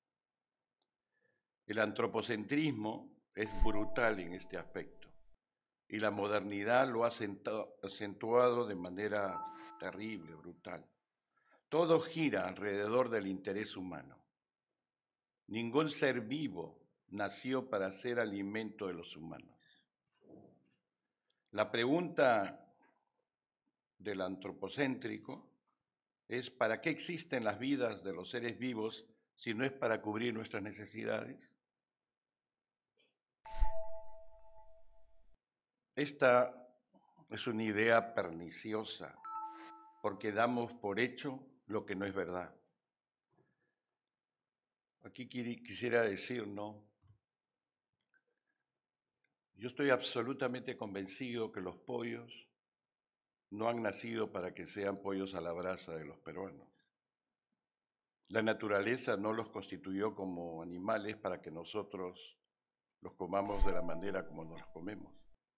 El antropocentrismo es brutal en este aspecto y la modernidad lo ha acentuado de manera terrible, brutal. Todo gira alrededor del interés humano. Ningún ser vivo nació para ser alimento de los humanos. La pregunta del antropocéntrico es: ¿para qué existen las vidas de los seres vivos si no es para cubrir nuestras necesidades? Esta es una idea perniciosa porque damos por hecho lo que no es verdad. Aquí quisiera decir, ¿no? Yo estoy absolutamente convencido que los pollos no han nacido para que sean pollos a la brasa de los peruanos. La naturaleza no los constituyó como animales para que nosotros los comamos de la manera como nos los comemos.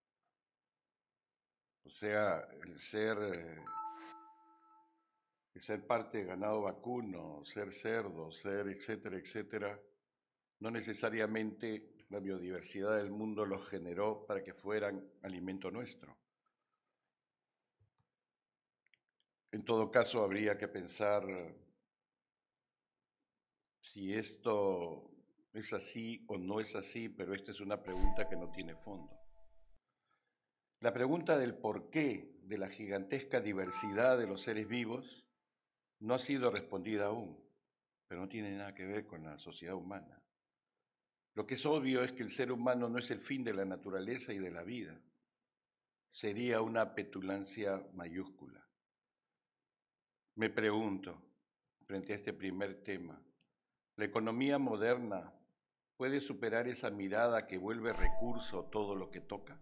O sea, el ser parte de ganado vacuno, ser cerdo, ser etcétera, etcétera, no necesariamente la biodiversidad del mundo los generó para que fueran alimento nuestro. En todo caso, habría que pensar si esto es así o no es así, pero esta es una pregunta que no tiene fondo. La pregunta del porqué de la gigantesca diversidad de los seres vivos no ha sido respondida aún, pero no tiene nada que ver con la sociedad humana. Lo que es obvio es que el ser humano no es el fin de la naturaleza y de la vida. Sería una petulancia mayúscula. Me pregunto, frente a este primer tema, ¿la economía moderna puede superar esa mirada que vuelve recurso todo lo que toca?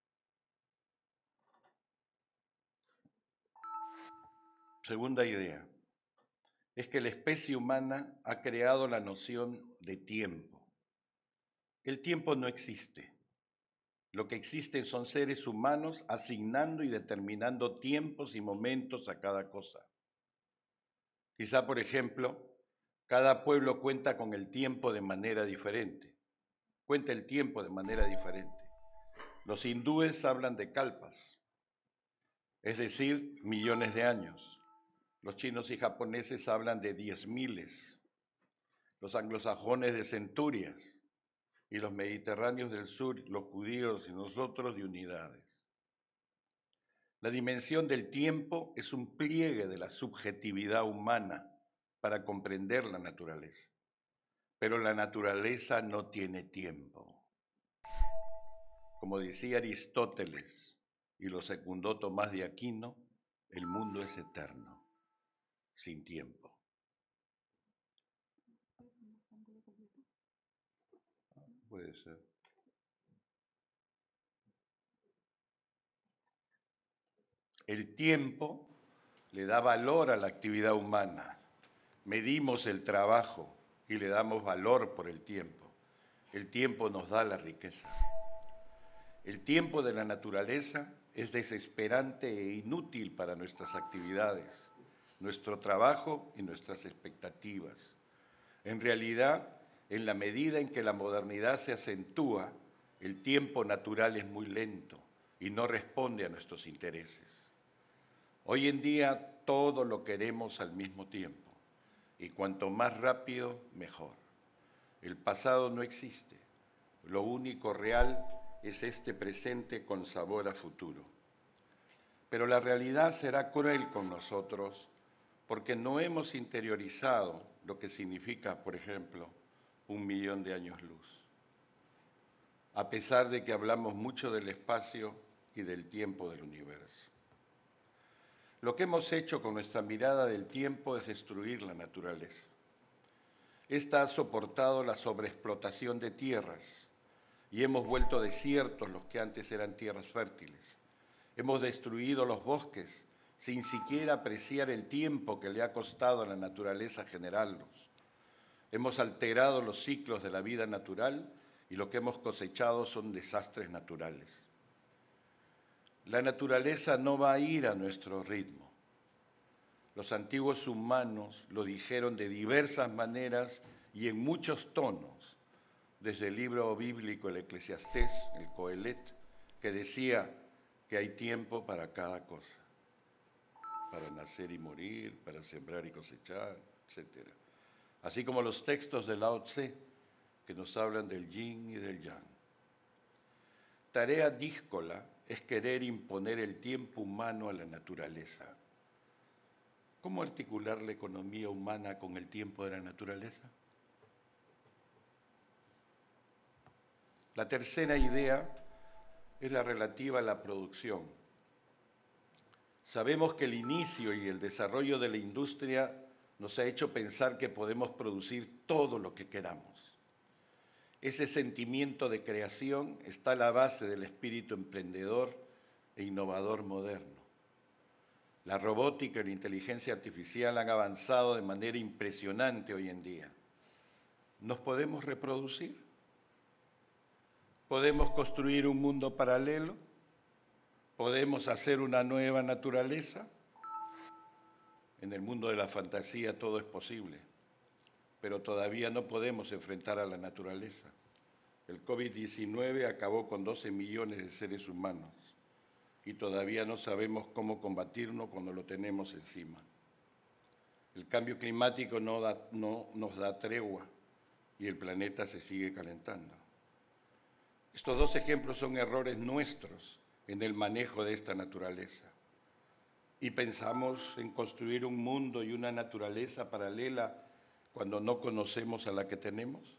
Segunda idea, es que la especie humana ha creado la noción de tiempo. El tiempo no existe. Lo que existen son seres humanos asignando y determinando tiempos y momentos a cada cosa. Quizá, por ejemplo, cada pueblo cuenta con el tiempo de manera diferente. Cuenta el tiempo de manera diferente. Los hindúes hablan de kalpas. es decir, millones de años. Los chinos y japoneses hablan de 10.000, los anglosajones de centurias, y los mediterráneos del sur, los judíos y nosotros de unidades. La dimensión del tiempo es un pliegue de la subjetividad humana para comprender la naturaleza. Pero la naturaleza no tiene tiempo. Como decía Aristóteles y lo secundó Tomás de Aquino, el mundo es eterno, sin tiempo. Puede ser. El tiempo le da valor a la actividad humana. Medimos el trabajo y le damos valor por el tiempo. El tiempo nos da la riqueza. El tiempo de la naturaleza es desesperante e inútil para nuestras actividades, nuestro trabajo y nuestras expectativas. En realidad, en la medida en que la modernidad se acentúa, el tiempo natural es muy lento y no responde a nuestros intereses. Hoy en día todo lo queremos al mismo tiempo y cuanto más rápido, mejor. El pasado no existe, lo único real es este presente con sabor a futuro. Pero la realidad será cruel con nosotros porque no hemos interiorizado lo que significa, por ejemplo, 1.000.000 de años luz. A pesar de que hablamos mucho del espacio y del tiempo del universo. Lo que hemos hecho con nuestra mirada del tiempo es destruir la naturaleza. Esta ha soportado la sobreexplotación de tierras y hemos vuelto desiertos los que antes eran tierras fértiles. Hemos destruido los bosques sin siquiera apreciar el tiempo que le ha costado a la naturaleza generarlos. Hemos alterado los ciclos de la vida natural y lo que hemos cosechado son desastres naturales. La naturaleza no va a ir a nuestro ritmo. Los antiguos humanos lo dijeron de diversas maneras y en muchos tonos, desde el libro bíblico el Eclesiastés, el Coelet, que decía que hay tiempo para cada cosa, para nacer y morir, para sembrar y cosechar, etc. Así como los textos de Lao Tse, que nos hablan del yin y del yang. Tarea díscola es querer imponer el tiempo humano a la naturaleza. ¿Cómo articular la economía humana con el tiempo de la naturaleza? La tercera idea es la relativa a la producción. Sabemos que el inicio y el desarrollo de la industria nos ha hecho pensar que podemos producir todo lo que queramos. Ese sentimiento de creación está a la base del espíritu emprendedor e innovador moderno. La robótica y la inteligencia artificial han avanzado de manera impresionante hoy en día. ¿Nos podemos reproducir? ¿Podemos construir un mundo paralelo? ¿Podemos hacer una nueva naturaleza? En el mundo de la fantasía todo es posible, pero todavía no podemos enfrentar a la naturaleza. El COVID-19 acabó con 12 millones de seres humanos y todavía no sabemos cómo combatirlo cuando lo tenemos encima. El cambio climático no nos da tregua y el planeta se sigue calentando. Estos dos ejemplos son errores nuestros en el manejo de esta naturaleza. Y pensamos en construir un mundo y una naturaleza paralela cuando no conocemos a la que tenemos.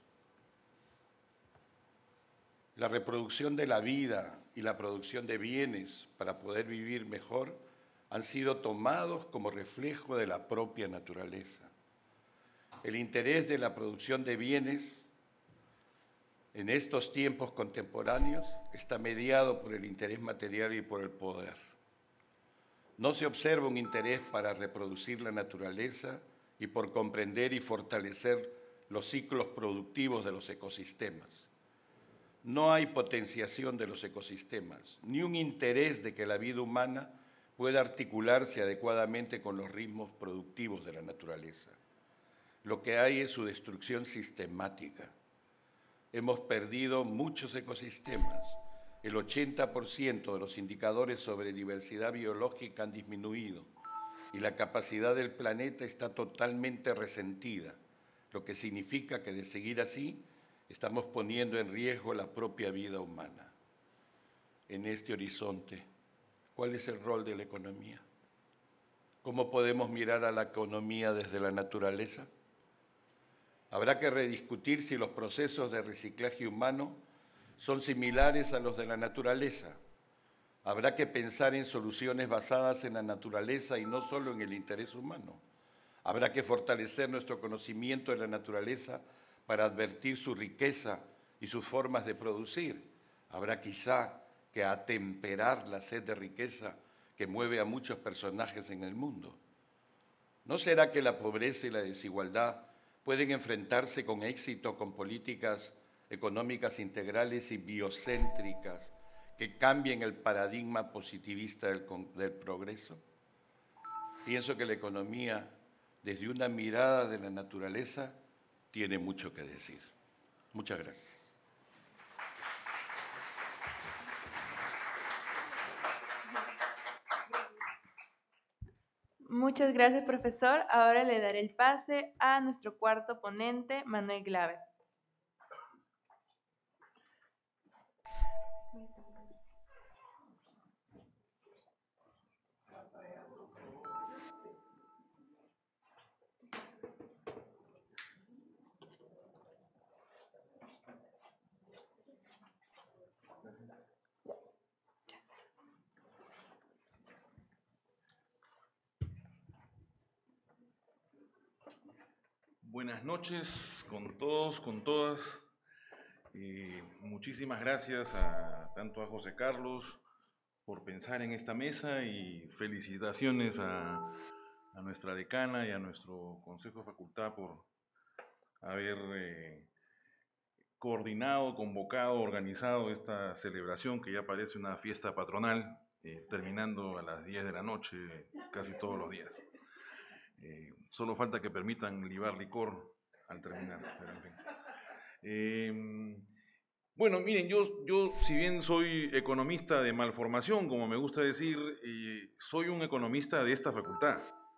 La reproducción de la vida y la producción de bienes para poder vivir mejor han sido tomados como reflejo de la propia naturaleza. El interés de la producción de bienes en estos tiempos contemporáneos está mediado por el interés material y por el poder. No se observa un interés para reproducir la naturaleza y por comprender y fortalecer los ciclos productivos de los ecosistemas. No hay potenciación de los ecosistemas, ni un interés de que la vida humana pueda articularse adecuadamente con los ritmos productivos de la naturaleza. Lo que hay es su destrucción sistemática. Hemos perdido muchos ecosistemas El 80% de los indicadores sobre diversidad biológica han disminuido y la capacidad del planeta está totalmente resentida, lo que significa que de seguir así estamos poniendo en riesgo la propia vida humana. En este horizonte, ¿cuál es el rol de la economía? ¿Cómo podemos mirar a la economía desde la naturaleza? Habrá que rediscutir si los procesos de reciclaje humano son similares a los de la naturaleza. Habrá que pensar en soluciones basadas en la naturaleza y no solo en el interés humano. Habrá que fortalecer nuestro conocimiento de la naturaleza para advertir su riqueza y sus formas de producir. Habrá quizá que atemperar la sed de riqueza que mueve a muchos personajes en el mundo. ¿No será que la pobreza y la desigualdad pueden enfrentarse con éxito con políticas económicas integrales y biocéntricas que cambien el paradigma positivista del progreso? Pienso que la economía, desde una mirada de la naturaleza, tiene mucho que decir. Muchas gracias. Muchas gracias, profesor. Ahora le daré el pase a nuestro cuarto ponente, Manuel Glave. Buenas noches con todos, con todas. Muchísimas gracias tanto a José Carlos por pensar en esta mesa y felicitaciones a nuestra decana y a nuestro Consejo de Facultad por haber coordinado, convocado, organizado esta celebración que ya parece una fiesta patronal, terminando a las 10 de la noche casi todos los días. Solo falta que permitan libar licor al terminar, pero en fin. Bueno, miren, yo si bien soy economista de malformación, como me gusta decir, soy un economista de esta facultad,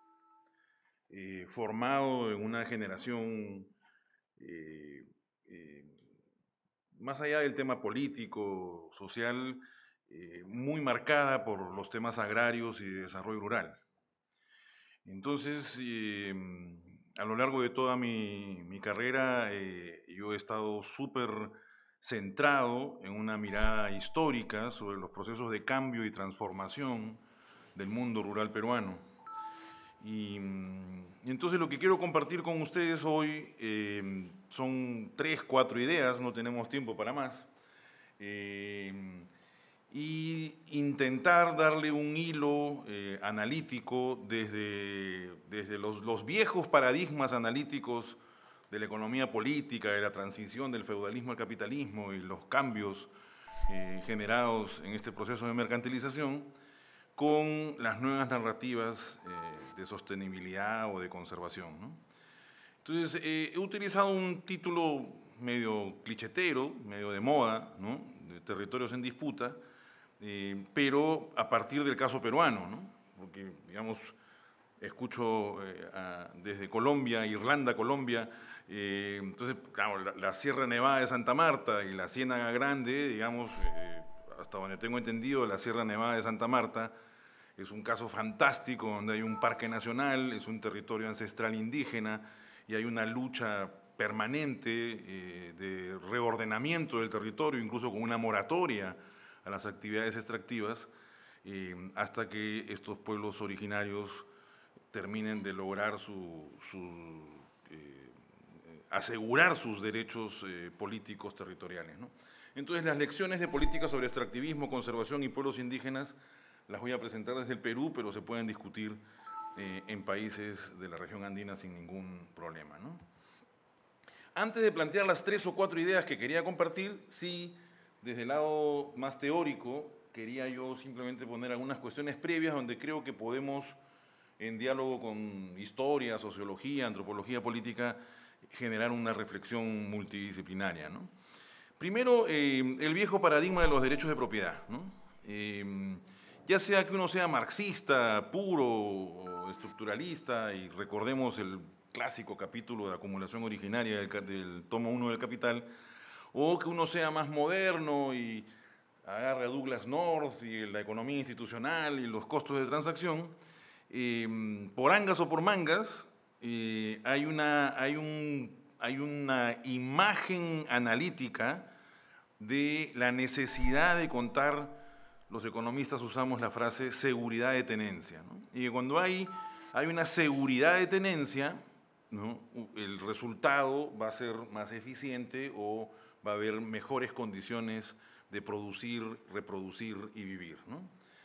formado en una generación, más allá del tema político, social, muy marcada por los temas agrarios y de desarrollo rural. Entonces, a lo largo de toda mi carrera, yo he estado súper centrado en una mirada histórica sobre los procesos de cambio y transformación del mundo rural peruano. Y entonces lo que quiero compartir con ustedes hoy son 3, 4 ideas, no tenemos tiempo para más, y intentar darle un hilo analítico desde los viejos paradigmas analíticos de la economía política, de la transición del feudalismo al capitalismo y los cambios generados en este proceso de mercantilización, con las nuevas narrativas de sostenibilidad o de conservación, ¿no? Entonces, he utilizado un título medio clichetero, medio de moda, ¿no?, de territorios en disputa, pero a partir del caso peruano, ¿no? Porque, digamos, escucho desde Colombia, Irlanda, Colombia, entonces, claro, la Sierra Nevada de Santa Marta y la Ciénaga Grande, digamos, hasta donde tengo entendido, la Sierra Nevada de Santa Marta es un caso fantástico donde hay un parque nacional, es un territorio ancestral indígena y hay una lucha permanente de reordenamiento del territorio, incluso con una moratoria a las actividades extractivas, hasta que estos pueblos originarios terminen de lograr asegurar sus derechos políticos territoriales, ¿no? Entonces, las lecciones de política sobre extractivismo, conservación y pueblos indígenas las voy a presentar desde el Perú, pero se pueden discutir en países de la región andina sin ningún problema, ¿no? Antes de plantear las 3 o 4 ideas que quería compartir, sí, desde el lado más teórico, quería yo simplemente poner algunas cuestiones previas donde creo que podemos, en diálogo con historia, sociología, antropología política, generar una reflexión multidisciplinaria, ¿no? Primero, el viejo paradigma de los derechos de propiedad, ¿no? Ya sea que uno sea marxista, puro o estructuralista, y recordemos el clásico capítulo de acumulación originaria del tomo 1 del Capital, o que uno sea más moderno y agarre a Douglass North y la economía institucional y los costos de transacción, por angas o por mangas, hay una imagen analítica de la necesidad de contar, los economistas usamos la frase seguridad de tenencia, ¿no? Y que cuando hay una seguridad de tenencia, ¿no?, el resultado va a ser más eficiente o va a haber mejores condiciones de producir, reproducir y vivir, ¿no?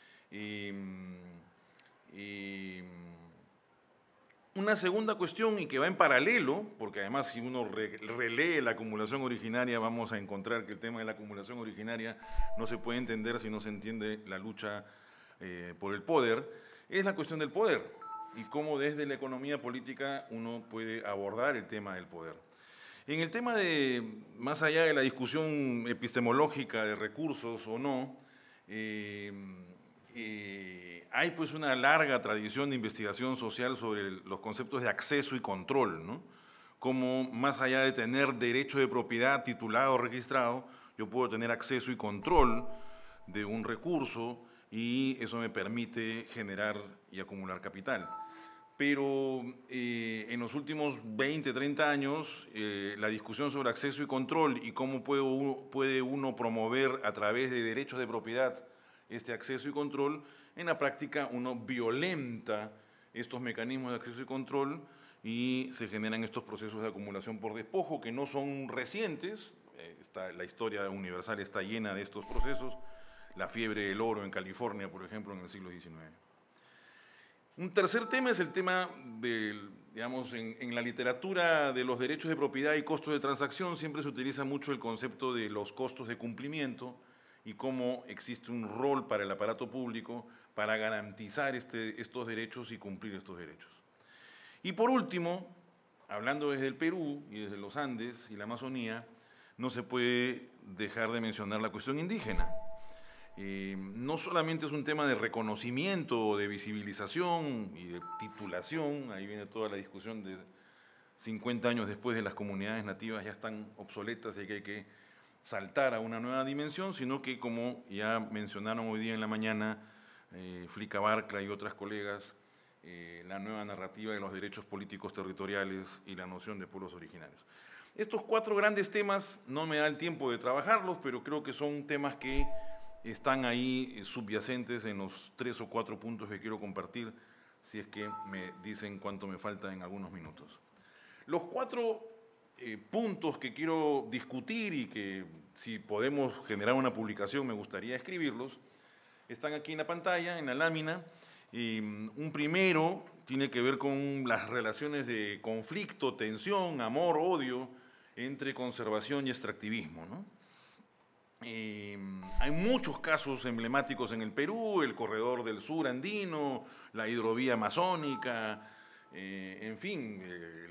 Una segunda cuestión, y que va en paralelo, porque además si uno relee la acumulación originaria, vamos a encontrar que el tema de la acumulación originaria no se puede entender si no se entiende la lucha por el poder, es la cuestión del poder y cómo desde la economía política uno puede abordar el tema del poder. En el tema de, más allá de la discusión epistemológica de recursos o no, hay pues una larga tradición de investigación social sobre los conceptos de acceso y control, ¿no? Como más allá de tener derecho de propiedad titulado o registrado, yo puedo tener acceso y control de un recurso y eso me permite generar y acumular capital. Pero en los últimos 20, 30 años, la discusión sobre acceso y control y cómo puede uno promover a través de derechos de propiedad este acceso y control, en la práctica uno violenta estos mecanismos de acceso y control y se generan estos procesos de acumulación por despojo que no son recientes. La historia universal está llena de estos procesos. La fiebre del oro en California, por ejemplo, en el siglo XIX. Un tercer tema es el tema del, digamos, en la literatura de los derechos de propiedad y costos de transacción siempre se utiliza mucho el concepto de los costos de cumplimiento y cómo existe un rol para el aparato público para garantizar estos derechos y cumplir estos derechos. Y por último, hablando desde el Perú y desde los Andes y la Amazonía, no se puede dejar de mencionar la cuestión indígena. No solamente es un tema de reconocimiento, de visibilización y de titulación, ahí viene toda la discusión de 50 años después de las comunidades nativas ya están obsoletas y que hay que saltar a una nueva dimensión, sino que como ya mencionaron hoy día en la mañana Flica Barclay y otras colegas, la nueva narrativa de los derechos políticos territoriales y la noción de pueblos originarios. Estos 4 grandes temas no me da el tiempo de trabajarlos, pero creo que son temas que están ahí subyacentes en los 3 o 4 puntos que quiero compartir, si es que me dicen cuánto me falta en algunos minutos. Los 4 puntos que quiero discutir y que si podemos generar una publicación me gustaría escribirlos, están aquí en la pantalla, en la lámina. Un primero tiene que ver con las relaciones de conflicto, tensión, amor, odio entre conservación y extractivismo, ¿no? Hay muchos casos emblemáticos en el Perú, el corredor del sur andino, la hidrovía amazónica, en fin,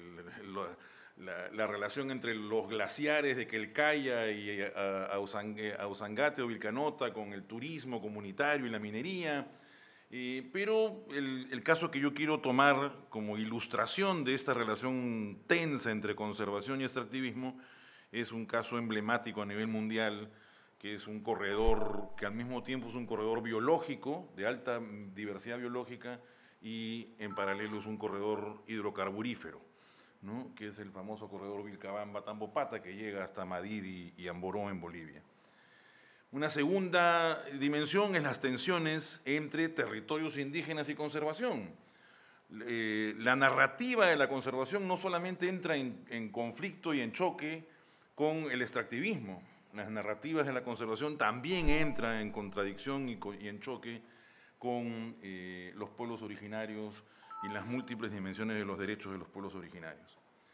la relación entre los glaciares de Quelcaya y Ausangate o Vilcanota con el turismo comunitario y la minería. Pero el caso que yo quiero tomar como ilustración de esta relación tensa entre conservación y extractivismo es un caso emblemático a nivel mundial, que es un corredor que al mismo tiempo es un corredor biológico, de alta diversidad biológica, y en paralelo es un corredor hidrocarburífero, ¿no?, que es el famoso corredor Vilcabamba-Tambopata, que llega hasta Madrid y Amboró en Bolivia. Una segunda dimensión es las tensiones entre territorios indígenas y conservación. La narrativa de la conservación no solamente entra en conflicto y en choque con el extractivismo, las narrativas de la conservación también entran en contradicción y en choque con los pueblos originarios y las múltiples dimensiones de los derechos de los pueblos originarios.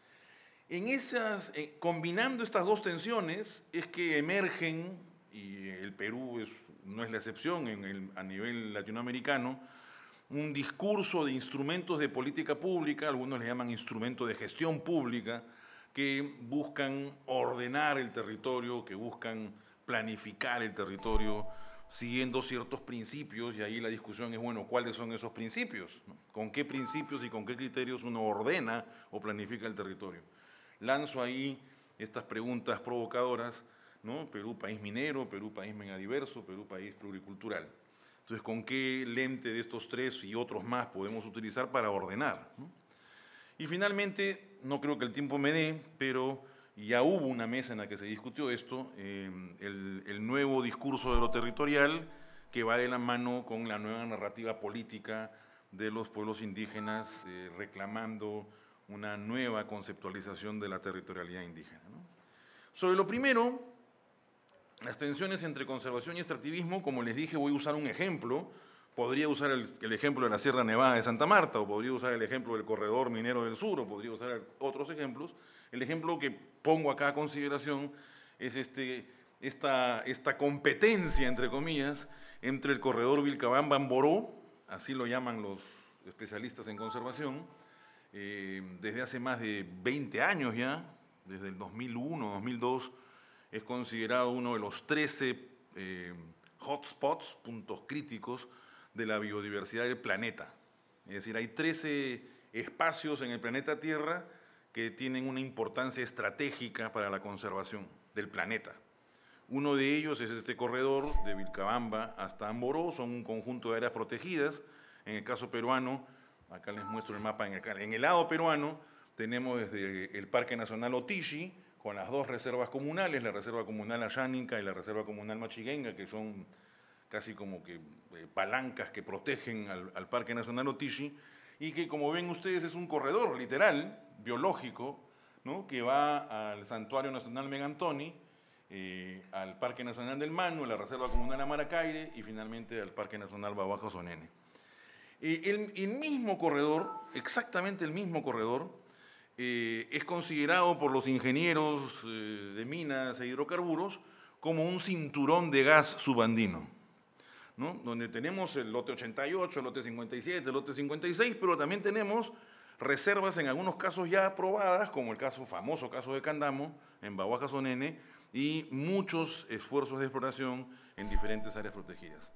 Combinando estas dos tensiones es que emergen, y el Perú no es la excepción a nivel latinoamericano, un discurso de instrumentos de política pública, algunos le llaman instrumentos de gestión pública, que buscan ordenar el territorio, que buscan planificar el territorio, siguiendo ciertos principios, y ahí la discusión es, bueno, ¿cuáles son esos principios? ¿Con qué principios y con qué criterios uno ordena o planifica el territorio? Lanzo ahí estas preguntas provocadoras, ¿no? Perú, país minero; Perú, país megadiverso; Perú, país pluricultural. Entonces, ¿con qué lente de estos tres y otros más podemos utilizar para ordenar, ¿no? Y finalmente, no creo que el tiempo me dé, pero ya hubo una mesa en la que se discutió esto, el nuevo discurso de lo territorial, que va de la mano con la nueva narrativa política de los pueblos indígenas, reclamando una nueva conceptualización de la territorialidad indígena, ¿no? Sobre lo primero, las tensiones entre conservación y extractivismo, como les dije, voy a usar un ejemplo. Podría usar el ejemplo de la Sierra Nevada de Santa Marta, o podría usar el ejemplo del corredor minero del sur, o podría usar otros ejemplos. El ejemplo que pongo acá a consideración es esta competencia, entre comillas, entre el corredor Vilcabamba-Amboró, así lo llaman los especialistas en conservación, desde hace más de 20 años ya, desde el 2001, 2002, es considerado uno de los 13 hotspots, puntos críticos, de la biodiversidad del planeta. Es decir, hay 13 espacios en el planeta Tierra que tienen una importancia estratégica para la conservación del planeta. Uno de ellos es este corredor de Vilcabamba hasta Amboró, son un conjunto de áreas protegidas. En el caso peruano, acá les muestro el mapa, en el lado peruano tenemos desde el Parque Nacional Otishi, con las dos reservas comunales, la Reserva Comunal Ayaninca y la Reserva Comunal Machiguenga, que son casi como que palancas que protegen al Parque Nacional Otishi, y que, como ven ustedes, es un corredor literal, biológico, ¿no? Que va al Santuario Nacional Megantoni, al Parque Nacional del Manu, a la Reserva Comunal Amaracaire y finalmente al Parque Nacional Babaja-Sonene. El mismo corredor, exactamente el mismo corredor, es considerado por los ingenieros de minas e hidrocarburos como un cinturón de gas subandino, ¿no? Donde tenemos el lote 88, el lote 57, el lote 56, pero también tenemos reservas en algunos casos ya aprobadas, como el famoso caso de Candamo, en Bahuaja-Sonene, y muchos esfuerzos de exploración en diferentes áreas protegidas.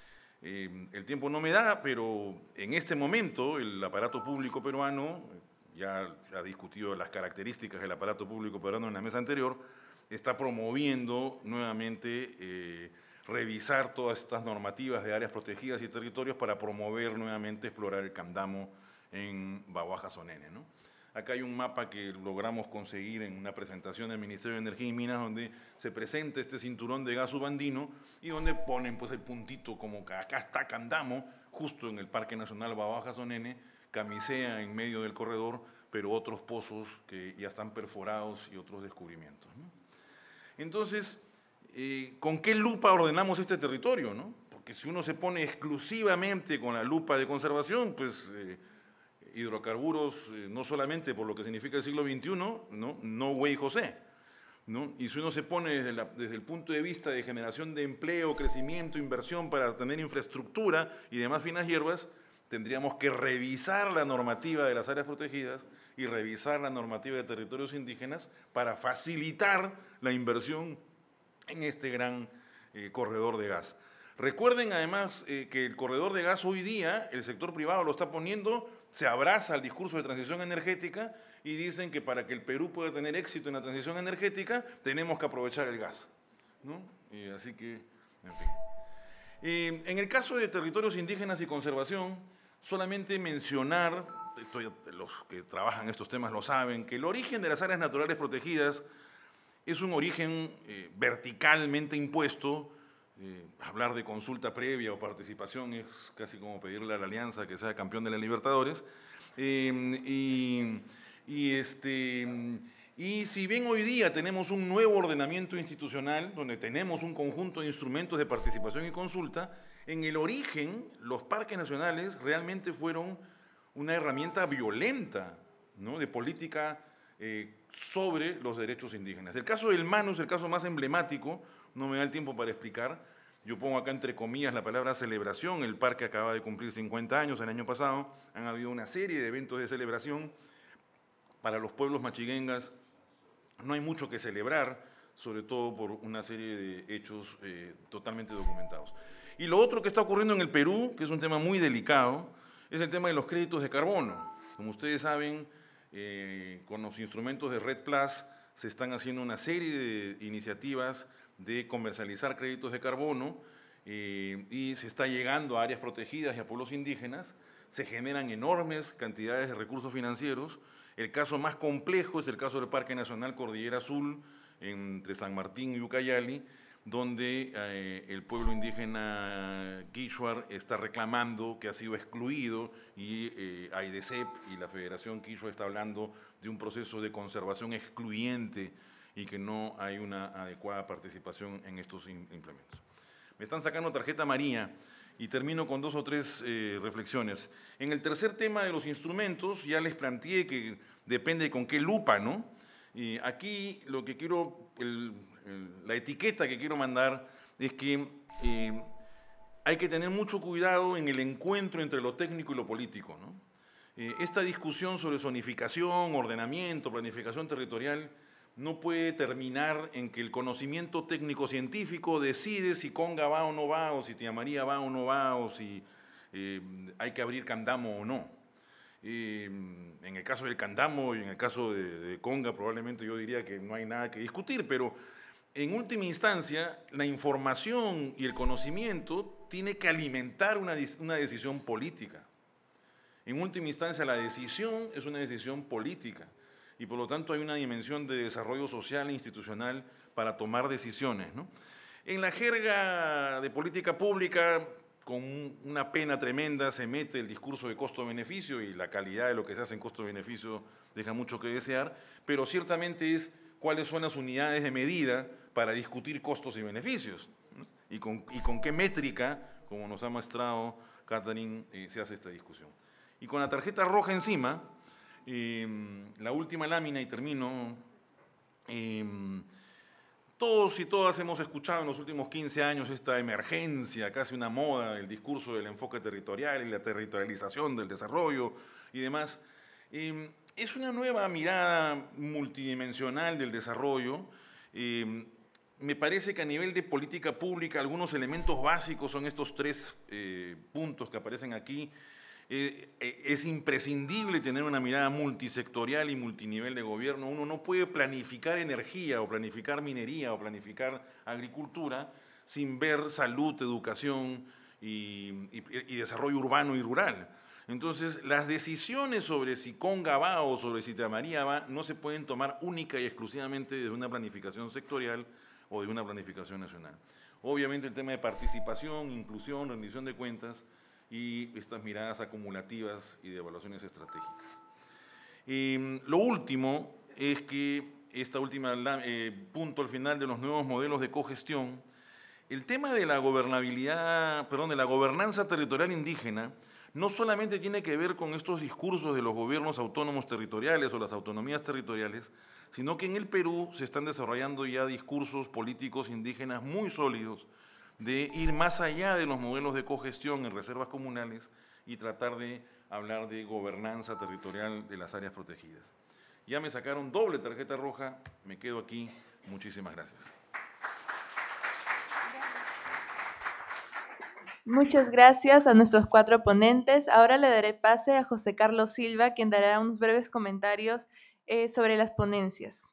El tiempo no me da, pero en este momento el aparato público peruano, ya ha discutido las características del aparato público peruano en la mesa anterior, está promoviendo nuevamente revisar todas estas normativas de áreas protegidas y territorios para promover nuevamente explorar el Candamo en Bahuaja-Sonene, ¿no? Acá hay un mapa que logramos conseguir en una presentación del Ministerio de Energía y Minas, donde se presenta este cinturón de gas subandino y donde ponen pues el puntito como que acá está Candamo, justo en el Parque Nacional Bahuaja-Sonene, camisea en medio del corredor, pero otros pozos que ya están perforados y otros descubrimientos, ¿no? Entonces, ¿con qué lupa ordenamos este territorio, ¿no? Porque si uno se pone exclusivamente con la lupa de conservación, pues hidrocarburos, no solamente por lo que significa el siglo XXI, no güey José, ¿no? Y si uno se pone desde el punto de vista de generación de empleo, crecimiento, inversión para tener infraestructura y demás finas hierbas, tendríamos que revisar la normativa de las áreas protegidas y revisar la normativa de territorios indígenas para facilitar la inversión en este gran corredor de gas. Recuerden además que el corredor de gas hoy día, el sector privado lo está poniendo, se abraza al discurso de transición energética y dicen que para que el Perú pueda tener éxito en la transición energética tenemos que aprovechar el gas, ¿no? Así que, en fin. En el caso de territorios indígenas y conservación, solamente mencionar, los que trabajan estos temas lo saben, que el origen de las áreas naturales protegidas es un origen verticalmente impuesto. Hablar de consulta previa o participación es casi como pedirle a la Alianza que sea campeón de la Libertadores. Y si bien hoy día tenemos un nuevo ordenamiento institucional, donde tenemos un conjunto de instrumentos de participación y consulta, en el origen los parques nacionales realmente fueron una herramienta violenta, ¿no?, de política sobre los derechos indígenas. El caso del Manu es el caso más emblemático, no me da el tiempo para explicar. Yo pongo acá entre comillas la palabra celebración. El parque acaba de cumplir 50 años el año pasado. Han habido una serie de eventos de celebración para los pueblos machiguengas. no hay mucho que celebrar, sobre todo por una serie de hechos totalmente documentados. Y lo otro que está ocurriendo en el Perú, que es un tema muy delicado, es el tema de los créditos de carbono. Como ustedes saben, con los instrumentos de Red Plus se están haciendo una serie de iniciativas de comercializar créditos de carbono y se está llegando a áreas protegidas y a pueblos indígenas. Se generan enormes cantidades de recursos financieros. El caso más complejo es el caso del Parque Nacional Cordillera Azul, entre San Martín y Ucayali, donde el pueblo indígena Quechua está reclamando que ha sido excluido y AIDESEP y la Federación Quechua está hablando de un proceso de conservación excluyente y que no hay una adecuada participación en estos implementos. Me están sacando tarjeta amarilla y termino con 2 o 3 reflexiones. En el tercer tema de los instrumentos ya les planteé que depende con qué lupa, ¿no? Y aquí lo que quiero, la etiqueta que quiero mandar es que hay que tener mucho cuidado en el encuentro entre lo técnico y lo político, ¿no? Esta discusión sobre zonificación, ordenamiento, planificación territorial no puede terminar en que el conocimiento técnico-científico decide si Conga va o no va, o si Tía María va o no va, o si hay que abrir Candamo o no. En el caso del Candamo y en el caso de Conga probablemente yo diría que no hay nada que discutir, pero en última instancia la información y el conocimiento tiene que alimentar una decisión política. En última instancia la decisión es una decisión política y por lo tanto hay una dimensión de desarrollo social e institucional para tomar decisiones, ¿no? En la jerga de política pública, con una pena tremenda, se mete el discurso de costo-beneficio y la calidad de lo que se hace en costo-beneficio deja mucho que desear, pero ciertamente es cuáles son las unidades de medida para discutir costos y beneficios, ¿no? Y con qué métrica, como nos ha mostrado Catherine, se hace esta discusión. Y con la tarjeta roja encima, la última lámina y termino. Todos y todas hemos escuchado en los últimos 15 años esta emergencia, casi una moda, el discurso del enfoque territorial y la territorialización del desarrollo y demás. Es una nueva mirada multidimensional del desarrollo. Me parece que a nivel de política pública algunos elementos básicos son estos 3 puntos que aparecen aquí. Es imprescindible tener una mirada multisectorial y multinivel de gobierno. Uno no puede planificar energía o planificar minería o planificar agricultura sin ver salud, educación y desarrollo urbano y rural. Entonces, las decisiones sobre si Conga va o sobre si Tía María va no se pueden tomar única y exclusivamente desde una planificación sectorial o de una planificación nacional. Obviamente el tema de participación, inclusión, rendición de cuentas y estas miradas acumulativas y de evaluaciones estratégicas. Lo último es que esta última punto al final de los nuevos modelos de cogestión, el tema de la gobernabilidad, perdón, de la gobernanza territorial indígena no solamente tiene que ver con estos discursos de los gobiernos autónomos territoriales o las autonomías territoriales, sino que en el Perú se están desarrollando ya discursos políticos indígenas muy sólidos de ir más allá de los modelos de cogestión en reservas comunales y tratar de hablar de gobernanza territorial de las áreas protegidas. Ya me sacaron doble tarjeta roja, me quedo aquí. Muchísimas gracias. Muchas gracias a nuestros 4 ponentes. Ahora le daré pase a José Carlos Silva, quien dará unos breves comentarios sobre las ponencias.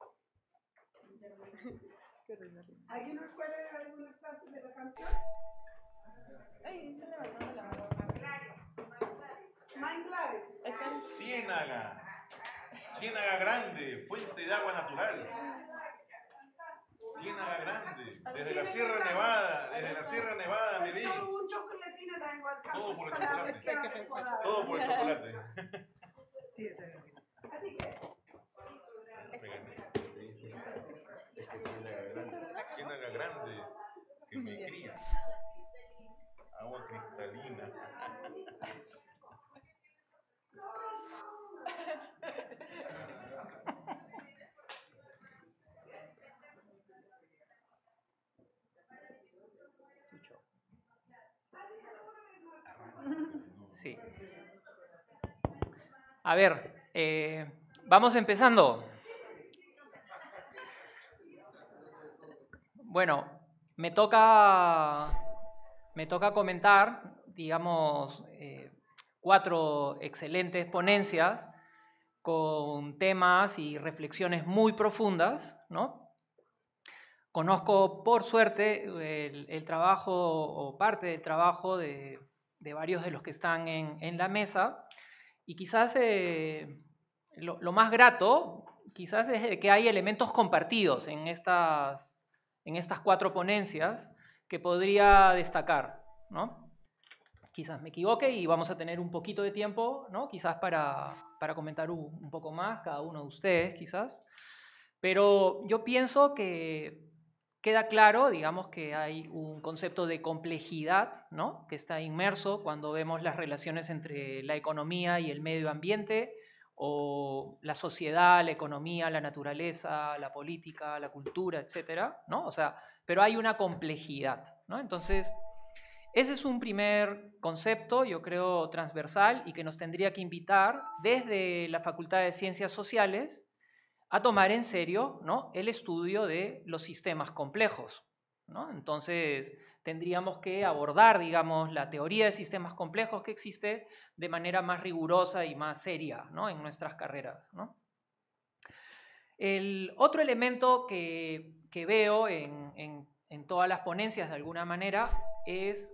¿Alguien recuerda algunas frases de la canción? Ay, está levantando la mano. Manglares. Ciénaga grande, fuente de agua natural. Ciénaga grande, desde la Sierra Nevada, me vi. Solo un chocolatín de agua. Todo por el chocolate. Todo por el chocolate. Así que... Ciénaga grande, que me cría. Agua cristalina. Sí. A ver, vamos empezando. Bueno, me toca comentar, digamos, 4 excelentes ponencias con temas y reflexiones muy profundas, ¿no? Conozco, por suerte, el trabajo o parte del trabajo de varios de los que están en la mesa, y quizás lo más grato quizás es que hay elementos compartidos en estas 4 ponencias que podría destacar, ¿no? Quizás me equivoque y vamos a tener un poquito de tiempo, ¿no? Quizás para comentar un poco más, cada uno de ustedes, quizás. Pero yo pienso que queda claro, digamos, que hay un concepto de complejidad, ¿no? Que está inmerso cuando vemos las relaciones entre la economía y el medio ambiente, o la sociedad, la economía, la naturaleza, la política, la cultura, etcétera, ¿no? O sea, pero hay una complejidad, ¿no? Entonces, ese es un primer concepto, yo creo, transversal y que nos tendría que invitar desde la Facultad de Ciencias Sociales a tomar en serio, ¿no?, el estudio de los sistemas complejos, ¿no? Entonces, tendríamos que abordar, digamos, la teoría de sistemas complejos que existe de manera más rigurosa y más seria, ¿no?, en nuestras carreras, ¿no? El otro elemento que veo en todas las ponencias, de alguna manera, es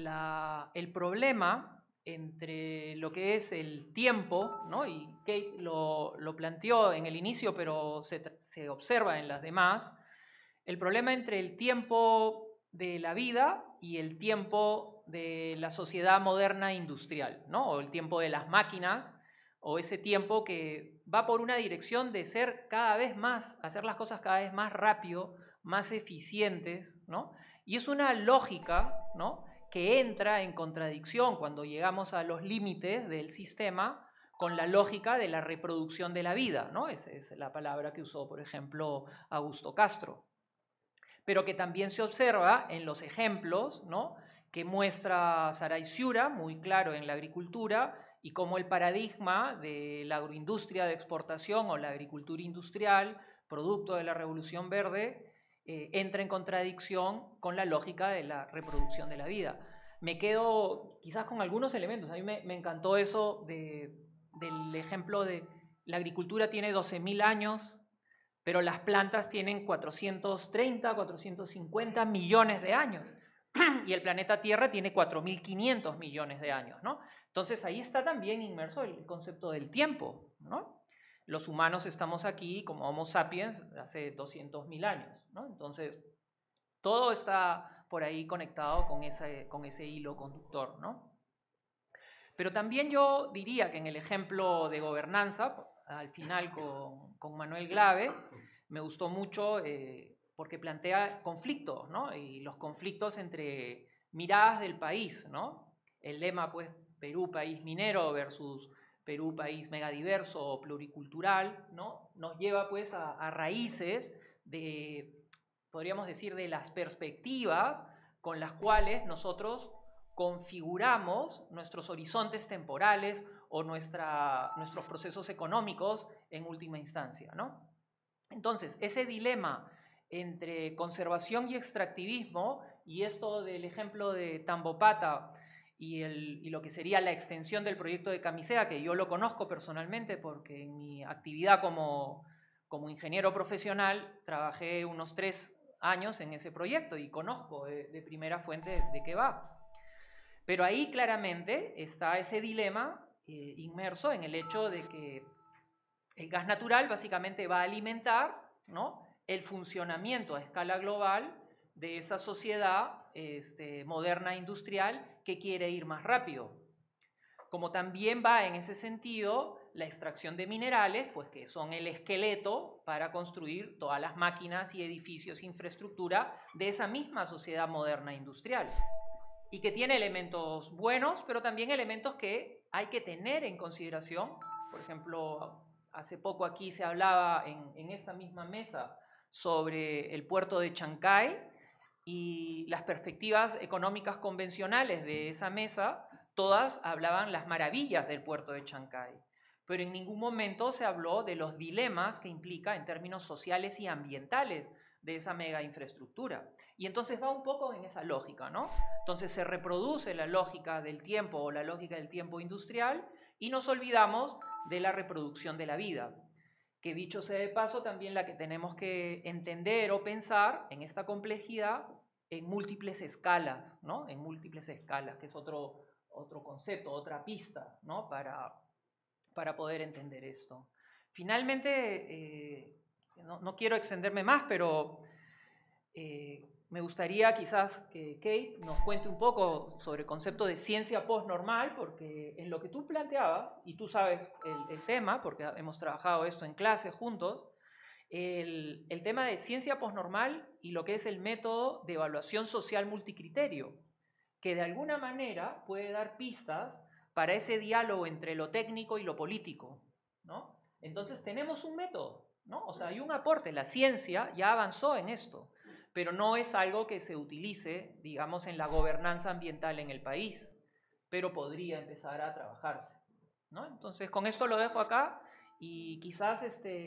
el problema entre lo que es el tiempo, ¿no? Y Kate lo planteó en el inicio, pero se observa en las demás, el problema entre el tiempo de la vida y el tiempo de la sociedad moderna industrial, ¿no? O el tiempo de las máquinas, o ese tiempo que va por una dirección de ser cada vez más, hacer las cosas cada vez más rápido, más eficientes, ¿no? Y es una lógica, ¿no?, que entra en contradicción cuando llegamos a los límites del sistema con la lógica de la reproducción de la vida, ¿no? Esa es la palabra que usó, por ejemplo, Augusto Castro. Pero que también se observa en los ejemplos, ¿no?, que muestra Saray Ciura, muy claro en la agricultura, y cómo el paradigma de la agroindustria de exportación o la agricultura industrial, producto de la Revolución Verde, entra en contradicción con la lógica de la reproducción de la vida. Me quedo quizás con algunos elementos. A mí me encantó eso del ejemplo de la agricultura tiene 12.000 años, pero las plantas tienen 430, 450 millones de años. Y el planeta Tierra tiene 4.500 millones de años, ¿no? Entonces ahí está también inmerso el concepto del tiempo, ¿no? Los humanos estamos aquí como Homo sapiens hace 200.000 años, ¿no? Entonces, todo está por ahí conectado con ese hilo conductor, ¿no? Pero también yo diría que en el ejemplo de gobernanza, al final con Manuel Glave, me gustó mucho porque plantea conflictos, ¿no? Y los conflictos entre miradas del país, ¿no? El lema, pues, Perú, país minero versus Perú, país megadiverso o pluricultural, ¿no?, nos lleva pues a raíces de, podríamos decir, de las perspectivas con las cuales nosotros configuramos nuestros horizontes temporales o nuestros procesos económicos en última instancia, ¿no? Entonces, ese dilema entre conservación y extractivismo, y esto del ejemplo de Tambopata, y lo que sería la extensión del proyecto de Camisea, que yo lo conozco personalmente porque en mi actividad como ingeniero profesional trabajé unos 3 años en ese proyecto y conozco de primera fuente de qué va. Pero ahí claramente está ese dilema inmerso en el hecho de que el gas natural básicamente va a alimentar, ¿no?, el funcionamiento a escala global de esa sociedad moderna industrial que quiere ir más rápido. Como también va en ese sentido la extracción de minerales, pues que son el esqueleto para construir todas las máquinas y edificios e infraestructura de esa misma sociedad moderna industrial. Y que tiene elementos buenos, pero también elementos que hay que tener en consideración. Por ejemplo, hace poco aquí se hablaba en esta misma mesa sobre el puerto de Chancay, y las perspectivas económicas convencionales de esa mesa, todas hablaban las maravillas del puerto de Chancay, pero en ningún momento se habló de los dilemas que implica en términos sociales y ambientales de esa mega infraestructura. Y entonces va un poco en esa lógica, ¿no? Entonces se reproduce la lógica del tiempo o la lógica del tiempo industrial y nos olvidamos de la reproducción de la vida, que dicho sea de paso también la que tenemos que entender o pensar en esta complejidad en múltiples escalas, ¿no? En múltiples escalas, que es otro concepto, otra pista, ¿no? Para poder entender esto. Finalmente, no quiero extenderme más, pero me gustaría quizás que Kate nos cuente un poco sobre el concepto de ciencia postnormal, porque en lo que tú planteabas, y tú sabes el tema, porque hemos trabajado esto en clase juntos, el tema de ciencia postnormal y lo que es el método de evaluación social multicriterio, que de alguna manera puede dar pistas para ese diálogo entre lo técnico y lo político, ¿no? Entonces tenemos un método, ¿no? O sea, hay un aporte, la ciencia ya avanzó en esto, pero no es algo que se utilice, digamos, en la gobernanza ambiental en el país, pero podría empezar a trabajarse, ¿no? Entonces, con esto lo dejo acá y quizás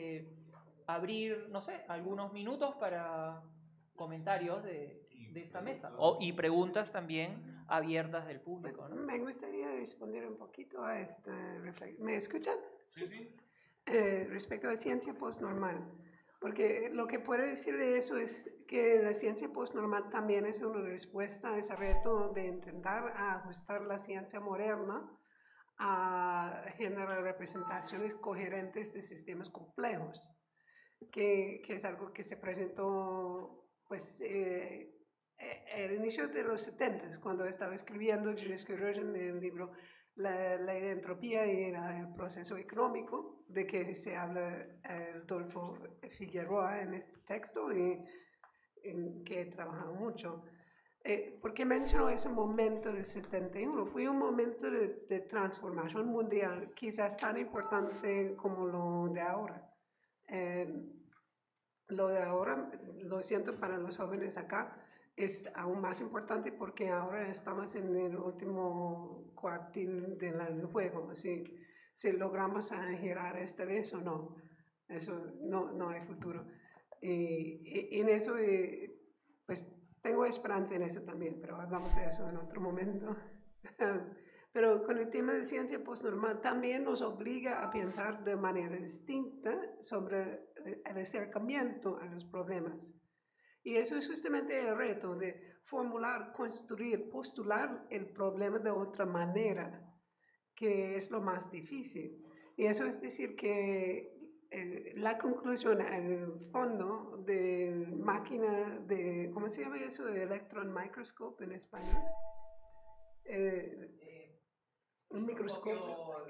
abrir, no sé, algunos minutos para comentarios de esta mesa y preguntas también abiertas del público, ¿no? Me gustaría responder un poquito a esta reflexión. ¿Me escuchan? Sí, sí. Respecto a la ciencia postnormal, porque lo que puedo decir de eso es que la ciencia postnormal también es una respuesta a ese reto de intentar ajustar la ciencia moderna a generar representaciones coherentes de sistemas complejos, que es algo que se presentó pues al inicio de los 70, cuando estaba escribiendo Julius Rosen en el libro la ley de entropía y el proceso económico, de que se habla Adolfo Figueroa en este texto y en que he trabajado mucho. ¿Por qué menciono ese momento del 71? Fue un momento de transformación mundial, quizás tan importante como lo de ahora. Lo de ahora, lo siento para los jóvenes acá, es aún más importante porque ahora estamos en el último cuartil del juego. Si logramos girar esta vez o no, eso no hay futuro. Y en eso, pues tengo esperanza en eso también, pero hablamos de eso en otro momento. Pero con el tema de ciencia postnormal también nos obliga a pensar de manera distinta sobre el acercamiento a los problemas. Y eso es justamente el reto de formular, construir, postular el problema de otra manera, que es lo más difícil. Y eso es decir que la conclusión al fondo de máquina de, ¿cómo se llama eso? De electron microscope en español. Un microscopio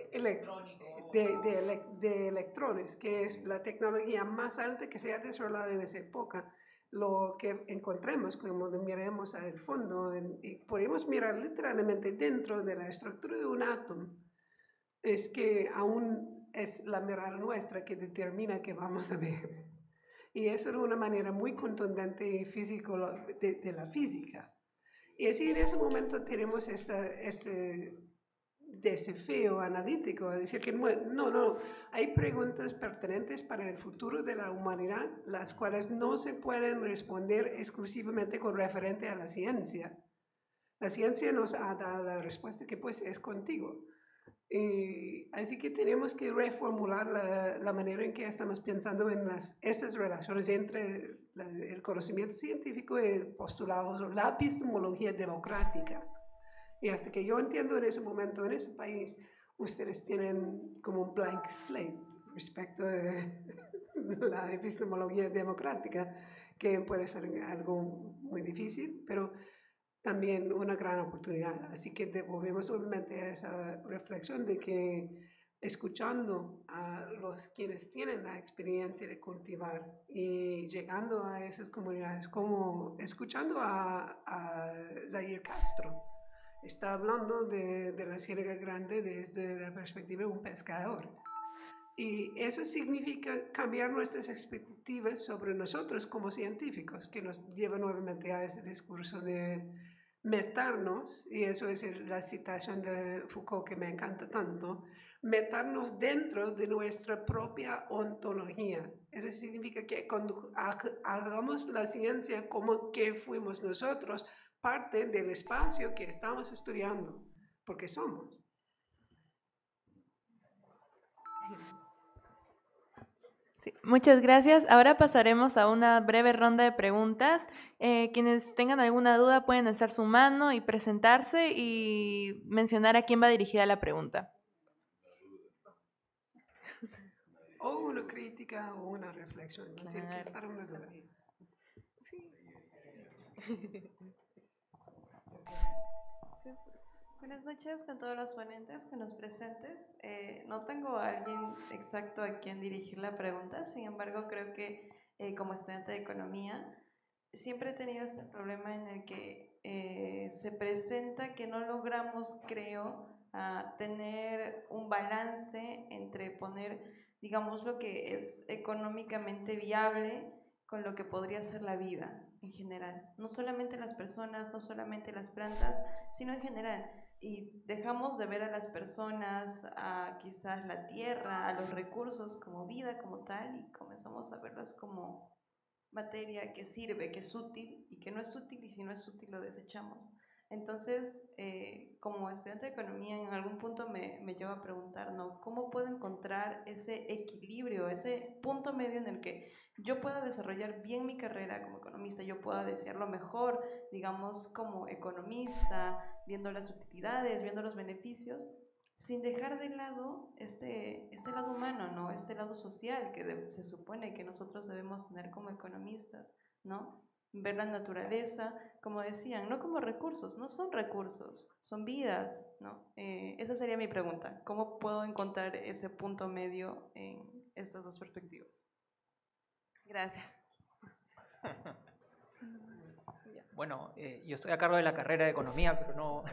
de electrones, que es la tecnología más alta que se ha desarrollado en esa época. Lo que encontremos, como lo miremos al fondo, y podemos mirar literalmente dentro de la estructura de un átomo, es que aún es la mirada nuestra que determina qué vamos a ver. Y eso es una manera muy contundente y físico de la física. Y así en ese momento tenemos este desafío analítico, es decir, que no, hay preguntas pertinentes para el futuro de la humanidad, las cuales no se pueden responder exclusivamente con referente a la ciencia. La ciencia nos ha dado la respuesta que pues es contigo. Así que tenemos que reformular la manera en que estamos pensando en estas relaciones entre el conocimiento científico y el postulado, la epistemología democrática. Y hasta que yo entiendo en ese momento, en ese país, ustedes tienen como un blank slate respecto de la epistemología democrática, que puede ser algo muy difícil, pero también una gran oportunidad. Así que devolvemos obviamente a esa reflexión de que escuchando a los quienes tienen la experiencia de cultivar y llegando a esas comunidades, como escuchando a Zaire Castro, está hablando de la Sierra Grande desde la perspectiva de un pescador. Y eso significa cambiar nuestras expectativas sobre nosotros como científicos, que nos lleva nuevamente a ese discurso de meternos, y eso es la citación de Foucault que me encanta tanto, meternos dentro de nuestra propia ontología. Eso significa que cuando hagamos la ciencia como que fuimos nosotros, parte del espacio que estamos estudiando, porque somos. Sí, muchas gracias. Ahora pasaremos a una breve ronda de preguntas. Quienes tengan alguna duda pueden alzar su mano y presentarse y mencionar a quién va dirigida la pregunta. O una crítica o una reflexión. No tiene que estar una duda. Sí. Buenas noches con todos los ponentes, con los presentes. No tengo a alguien exacto a quien dirigir la pregunta, sin embargo creo que como estudiante de economía siempre he tenido este problema en el que se presenta que no logramos, creo, tener un balance entre poner, digamos, lo que es económicamente viable con lo que podría ser la vida en general. No solamente las personas, no solamente las plantas, sino en general. Y dejamos de ver a las personas, a quizás la tierra, a los recursos como vida, como tal, y comenzamos a verlos como materia que sirve, que es útil y que no es útil, y si no es útil lo desechamos. Entonces, como estudiante de economía, en algún punto me llevo a preguntar, ¿no? ¿Cómo puedo encontrar ese equilibrio, ese punto medio en el que yo pueda desarrollar bien mi carrera como economista, yo pueda desear lo mejor, digamos, como economista, viendo las utilidades, viendo los beneficios, sin dejar de lado este lado humano, ¿no? Este lado social que se supone que nosotros debemos tener como economistas, ¿no? Ver la naturaleza, como decían, no como recursos, no son recursos, son vidas, ¿no? Esa sería mi pregunta. ¿Cómo puedo encontrar ese punto medio en estas dos perspectivas? Gracias. Bueno, yo estoy a cargo de la carrera de economía, pero no...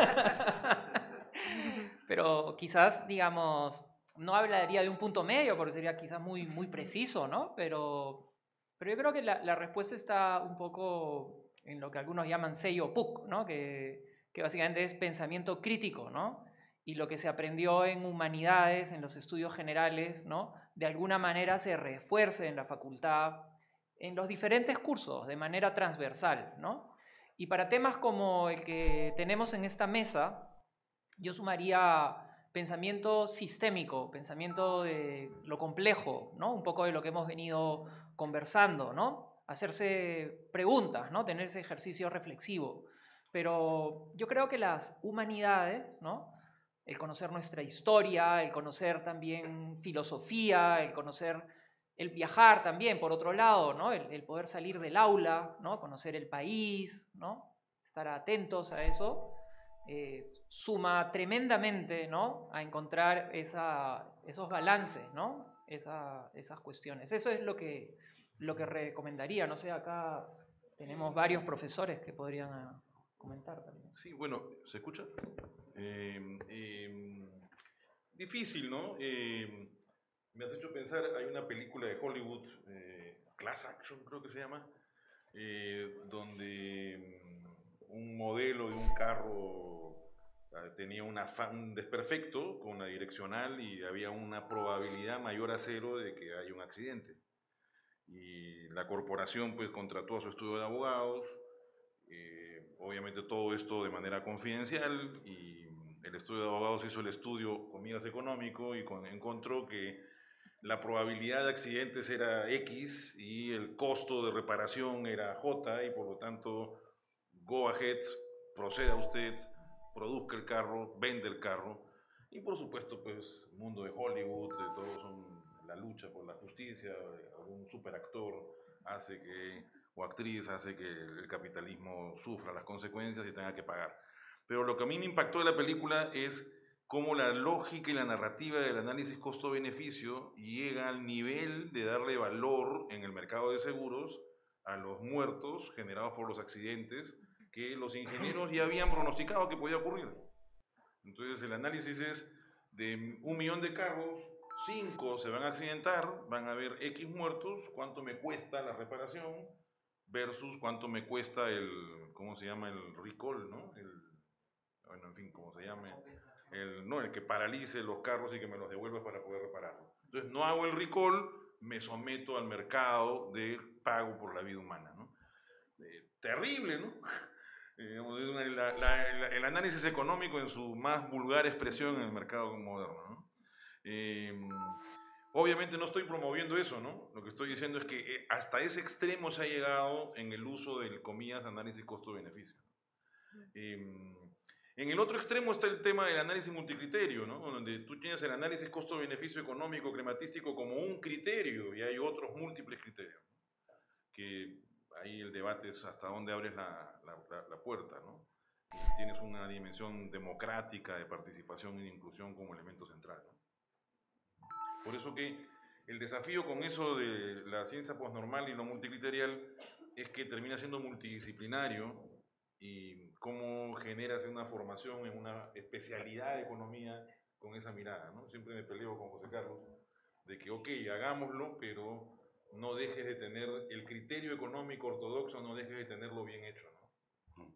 pero quizás, digamos, no hablaría de un punto medio, porque sería quizás muy preciso, ¿no? Pero yo creo que la respuesta está un poco en lo que algunos llaman sello PUC, ¿no? Que básicamente es pensamiento crítico, ¿no? Y lo que se aprendió en humanidades, en los estudios generales, ¿no? De alguna manera se refuerce en la facultad, en los diferentes cursos, de manera transversal, ¿no? Y para temas como el que tenemos en esta mesa, yo sumaría pensamiento sistémico, pensamiento de lo complejo, ¿no? Un poco de lo que hemos venido conversando, ¿no? Hacerse preguntas, ¿no? Tener ese ejercicio reflexivo. Pero yo creo que las humanidades, ¿no? El conocer nuestra historia, el conocer también filosofía, el viajar también, por otro lado, ¿no? El poder salir del aula, ¿no? Conocer el país, ¿no? Estar atentos a eso, suma tremendamente, ¿no? A encontrar esos balances, ¿no? Esas cuestiones. Eso es lo que recomendaría. No sé, acá tenemos varios profesores que podrían comentar también. Sí, bueno, ¿se escucha? Difícil, ¿no? Me has hecho pensar, hay una película de Hollywood, Class Action creo que se llama, donde un modelo de un carro tenía un desperfecto con la direccional y había una probabilidad mayor a 0 de que haya un accidente. Y la corporación pues contrató a su estudio de abogados, obviamente todo esto de manera confidencial, y el estudio de abogados hizo el estudio, comillas, económico, y encontró que la probabilidad de accidentes era X y el costo de reparación era J, y por lo tanto, go ahead, proceda usted, produzca el carro, vende el carro. Y por supuesto, pues, mundo de Hollywood, de todos son la lucha por la justicia, algún superactor hace que, o actriz hace que el capitalismo sufra las consecuencias y tenga que pagar. Pero lo que a mí me impactó de la película es cómo la lógica y la narrativa del análisis costo-beneficio llega al nivel de darle valor en el mercado de seguros a los muertos generados por los accidentes que los ingenieros ya habían pronosticado que podía ocurrir. Entonces el análisis es de 1 millón de carros, 5 se van a accidentar, van a haber X muertos, cuánto me cuesta la reparación versus cuánto me cuesta el, ¿cómo se llama? El recall, ¿no? Bueno, en fin, ¿cómo se llame? el que paralice los carros y que me los devuelva para poder repararlos. Entonces no hago el recall, me someto al mercado de pago por la vida humana, ¿no? Terrible, ¿no? El análisis económico en su más vulgar expresión en el mercado moderno, ¿no? Obviamente no estoy promoviendo eso, ¿no? Lo que estoy diciendo es que hasta ese extremo se ha llegado en el uso del, comillas, análisis costo-beneficio. En el otro extremo está el tema del análisis multicriterio, ¿no? Donde tú tienes el análisis costo-beneficio económico, crematístico como un criterio y hay otros múltiples criterios, ¿no? Que ahí el debate es hasta dónde abres la puerta, ¿no? Y tienes una dimensión democrática de participación e inclusión como elemento central, ¿no? Por eso que el desafío con eso de la ciencia postnormal y lo multicriterial es que termina siendo multidisciplinario y cómo generas una formación en una especialidad de economía con esa mirada, ¿no? Siempre me peleo con José Carlos de que, ok, hagámoslo, pero no dejes de tener el criterio económico ortodoxo, no dejes de tenerlo bien hecho, ¿no?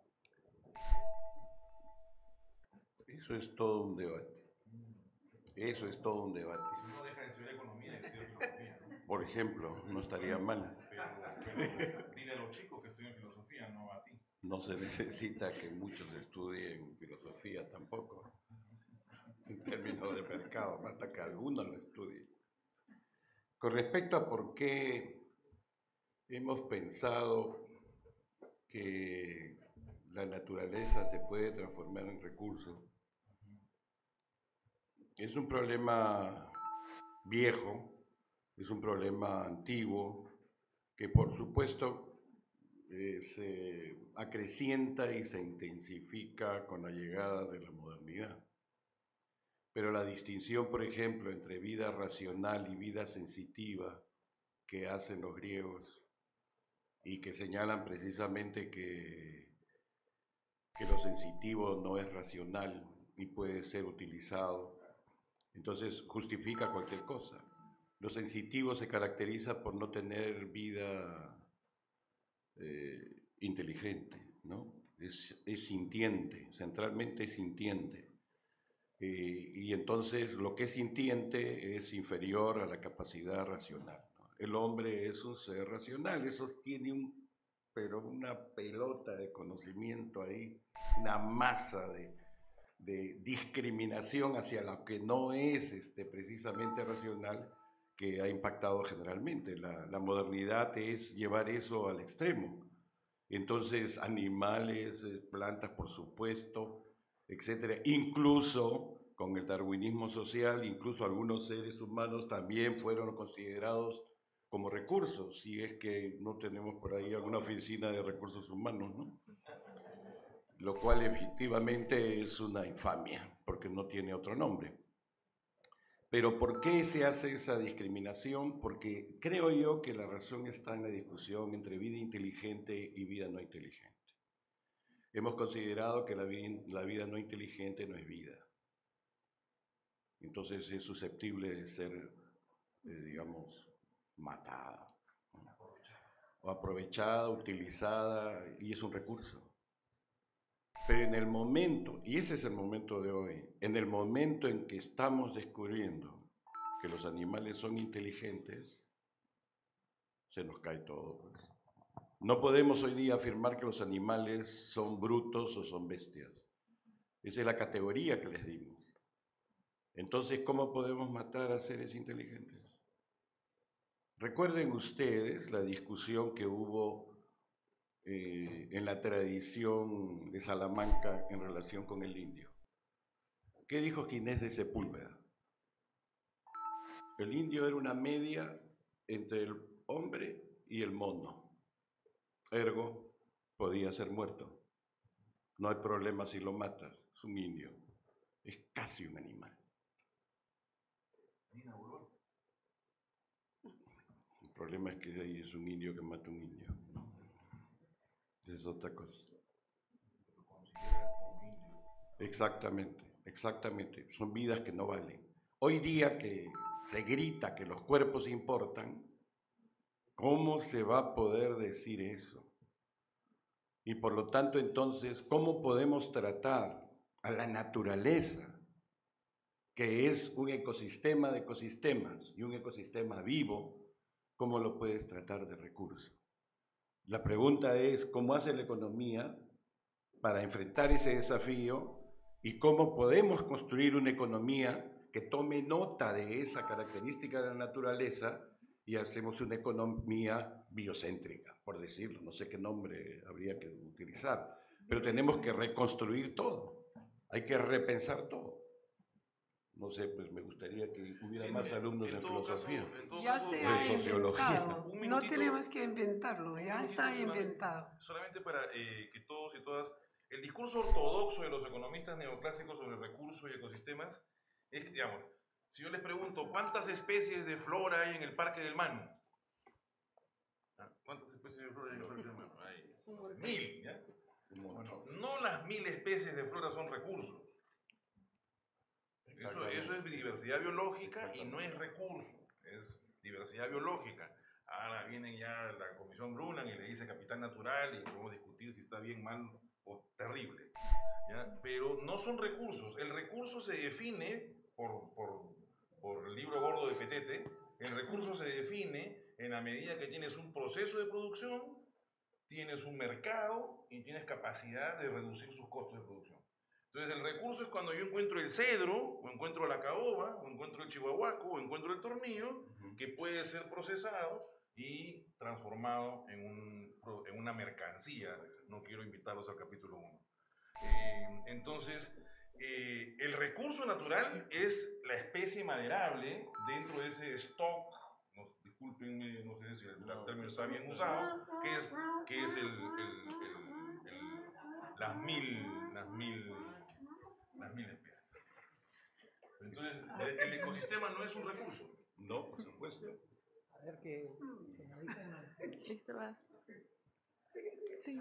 Eso es todo un debate. Eso es todo un debate. No deja de estudiar economía y estudiar filosofía, ¿no? Por ejemplo, no estaría mal. Pero dile a los chicos que estudian filosofía, no a ti. No se necesita que muchos estudien filosofía tampoco. En términos de mercado, basta que algunos lo estudien. Con respecto a por qué hemos pensado que la naturaleza se puede transformar en recurso, es un problema viejo, es un problema antiguo, que por supuesto se acrecienta y se intensifica con la llegada de la modernidad. Pero la distinción, por ejemplo, entre vida racional y vida sensitiva que hacen los griegos y que señalan precisamente que lo sensitivo no es racional y puede ser utilizado, entonces justifica cualquier cosa. Lo sensitivo se caracteriza por no tener vida inteligente, ¿no? Es sintiente, centralmente es sintiente. Y entonces lo que es sintiente es inferior a la capacidad racional, ¿no? El hombre es un ser racional, eso tiene pero una pelota de conocimiento ahí, una masa de discriminación hacia lo que no es precisamente racional, que ha impactado generalmente. La modernidad es llevar eso al extremo. Entonces, animales, plantas, por supuesto, etcétera. Incluso con el darwinismo social, incluso algunos seres humanos también fueron considerados como recursos, si es que no tenemos por ahí alguna oficina de recursos humanos, ¿no? Lo cual efectivamente es una infamia, porque no tiene otro nombre. Pero ¿por qué se hace esa discriminación? Porque creo yo que la razón está en la discusión entre vida inteligente y vida no inteligente. Hemos considerado que la vida no inteligente no es vida. Entonces es susceptible de ser, digamos, matada, ¿no? O aprovechada, utilizada, y es un recurso. Pero en el momento, y ese es el momento de hoy, en el momento en que estamos descubriendo que los animales son inteligentes, se nos cae todo, pues. No podemos hoy día afirmar que los animales son brutos o son bestias. Esa es la categoría que les dimos. Entonces, ¿cómo podemos matar a seres inteligentes? Recuerden ustedes la discusión que hubo en la tradición de Salamanca en relación con el indio. ¿Qué dijo Ginés de Sepúlveda? El indio era una media entre el hombre y el mono. Ergo, podía ser muerto. No hay problema si lo matas, es un indio. Es casi un animal. El problema es que ahí es un indio que mata a un indio. Esa es otra cosa. Exactamente, exactamente. Son vidas que no valen. Hoy día que se grita que los cuerpos importan, ¿cómo se va a poder decir eso? Y por lo tanto, entonces, ¿cómo podemos tratar a la naturaleza, que es un ecosistema de ecosistemas y un ecosistema vivo, ¿cómo lo puedes tratar de recurso? La pregunta es, ¿cómo hace la economía para enfrentar ese desafío y cómo podemos construir una economía que tome nota de esa característica de la naturaleza y hacemos una economía biocéntrica, por decirlo? No sé qué nombre habría que utilizar, pero tenemos que reconstruir todo, hay que repensar todo. No sé, pues me gustaría que hubiera más alumnos en filosofía. Ya se ha inventado, Un no minutito, tenemos que inventarlo, ya minutito está solamente, inventado. solamente para que todos y todas, el discurso ortodoxo de los economistas neoclásicos sobre recursos y ecosistemas es, digamos, si yo les pregunto, ¿cuántas especies de flora hay en el Parque del Manu? ¿Cuántas especies de flora hay en el Parque del Manu? Hay 1000, ¿ya? Bueno, no las 1000 especies de flora son recursos. Eso es diversidad biológica y no es recurso, es diversidad biológica. Ahora viene ya la Comisión Brundtland y le dice capital natural y podemos discutir si está bien, mal o terrible, ¿ya? Pero no son recursos. El recurso se define por el libro gordo de Petete. El recurso se define en la medida que tienes un proceso de producción, tienes un mercado y tienes capacidad de reducir sus costos de producción. Entonces el recurso es cuando yo encuentro el cedro, o encuentro la caoba, o encuentro el chihuahuaco, o encuentro el tornillo, que puede ser procesado y transformado en una mercancía. No quiero invitarlos al capítulo 1. Entonces, el recurso natural es la especie maderable dentro de ese stock, discúlpenme, no sé si el término está bien usado, que es las mil especies. Entonces, el ecosistema no es un recurso. No, por supuesto. A ver qué nos dicen. Listo, va. Sí.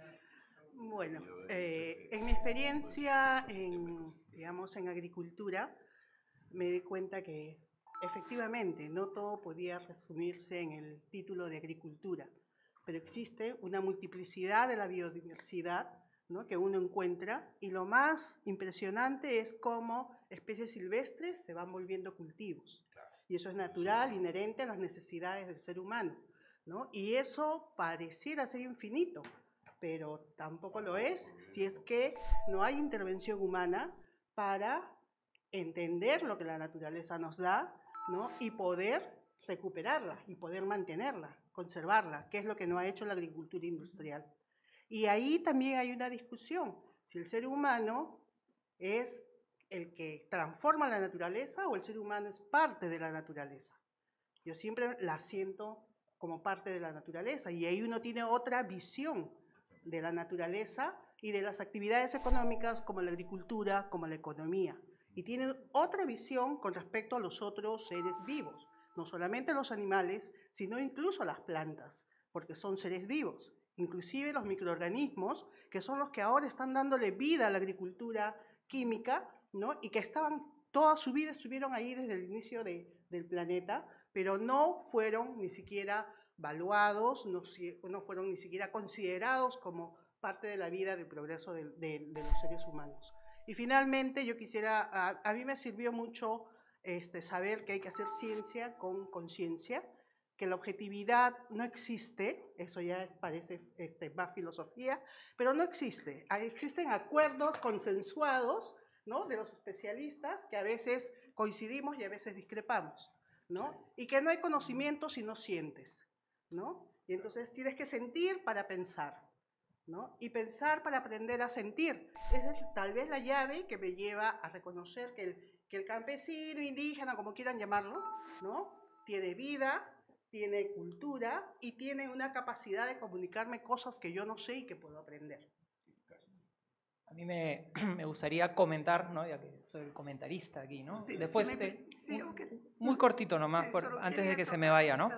Bueno, en mi experiencia digamos, en agricultura, me di cuenta que efectivamente no todo podía resumirse en el título de agricultura, pero existe una multiplicidad de la biodiversidad, ¿no?, que uno encuentra, y lo más impresionante es cómo especies silvestres se van volviendo cultivos. Y eso es natural, inherente a las necesidades del ser humano, ¿no? Y eso pareciera ser infinito, pero tampoco lo es si es que no hay intervención humana para entender lo que la naturaleza nos da, ¿no?, y poder recuperarla y poder mantenerla, conservarla, que es lo que no ha hecho la agricultura industrial. Y ahí también hay una discusión, si el ser humano es el que transforma la naturaleza o el ser humano es parte de la naturaleza. Yo siempre la siento como parte de la naturaleza y ahí uno tiene otra visión de la naturaleza y de las actividades económicas como la agricultura, como la economía. Y tiene otra visión con respecto a los otros seres vivos, no solamente los animales, sino incluso las plantas, porque son seres vivos. Inclusive los microorganismos, que son los que ahora están dándole vida a la agricultura química, ¿no?, y que estaban toda su vida, estuvieron ahí desde el inicio del planeta, pero no fueron ni siquiera valuados, no fueron ni siquiera considerados como parte de la vida, del progreso de los seres humanos. Y finalmente yo quisiera, a mí me sirvió mucho saber que hay que hacer ciencia con conciencia, que la objetividad no existe, eso ya parece más filosofía, pero no existe. Existen acuerdos consensuados, ¿no?, de los especialistas, que a veces coincidimos y a veces discrepamos, ¿no? Y que no hay conocimiento si no sientes, ¿no? Y entonces tienes que sentir para pensar, ¿no? Y pensar para aprender a sentir. Esa es tal vez la llave que me lleva a reconocer que el campesino, indígena, como quieran llamarlo, ¿no?, tiene vida, tiene cultura y tiene una capacidad de comunicarme cosas que yo no sé y que puedo aprender. A mí me gustaría comentar, ¿no?, ya que soy el comentarista aquí, ¿no? Sí, después, muy cortito nomás, sí, antes de que se me vaya, ¿no?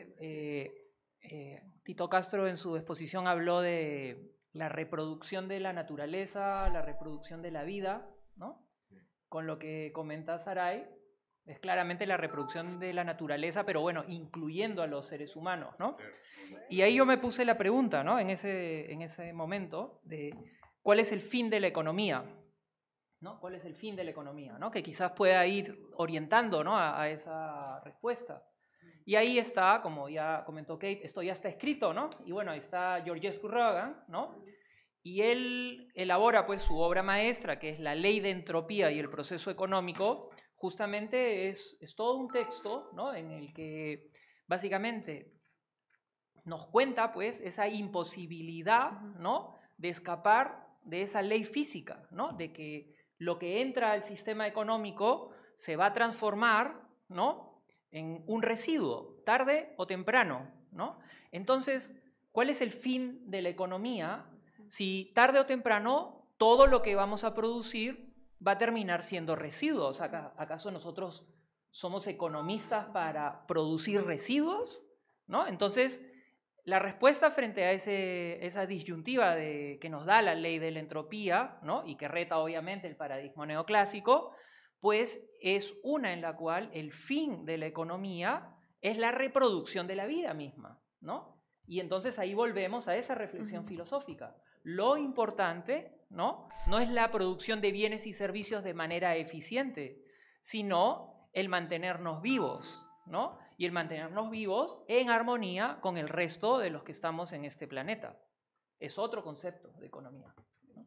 Tito Castro en su exposición habló de la reproducción de la naturaleza, la reproducción de la vida, ¿no? Con lo que comenta Saray, es claramente la reproducción de la naturaleza, pero bueno, incluyendo a los seres humanos, ¿no? Y ahí yo me puse la pregunta, ¿no?, en ese momento, de ¿cuál es el fin de la economía? ¿no? ¿Cuál es el fin de la economía? ¿No? Que quizás pueda ir orientando, ¿no? a esa respuesta. Y ahí está, como ya comentó Kate, esto ya está escrito, ¿no? Y bueno, ahí está Georgescu Rogan, ¿no? Y él elabora pues su obra maestra, que es La Ley de Entropía y el Proceso Económico. Justamente es todo un texto, ¿no? En el que básicamente nos cuenta pues esa imposibilidad, ¿no? De escapar de esa ley física, ¿no? De que lo que entra al sistema económico se va a transformar, ¿no? En un residuo, tarde o temprano, ¿no? Entonces, ¿cuál es el fin de la economía? Si tarde o temprano todo lo que vamos a producir va a terminar siendo residuos. ¿Acaso nosotros somos economistas para producir residuos? ¿No? Entonces, la respuesta frente a esa disyuntiva que nos da la ley de la entropía, ¿no? Y que reta obviamente el paradigma neoclásico, pues es una en la cual el fin de la economía es la reproducción de la vida misma, ¿no? Y entonces ahí volvemos a esa reflexión filosófica. Lo importante, ¿no? No es la producción de bienes y servicios de manera eficiente, sino el mantenernos vivos, ¿no? Y el mantenernos vivos en armonía con el resto de los que estamos en este planeta. Es otro concepto de economía, ¿no?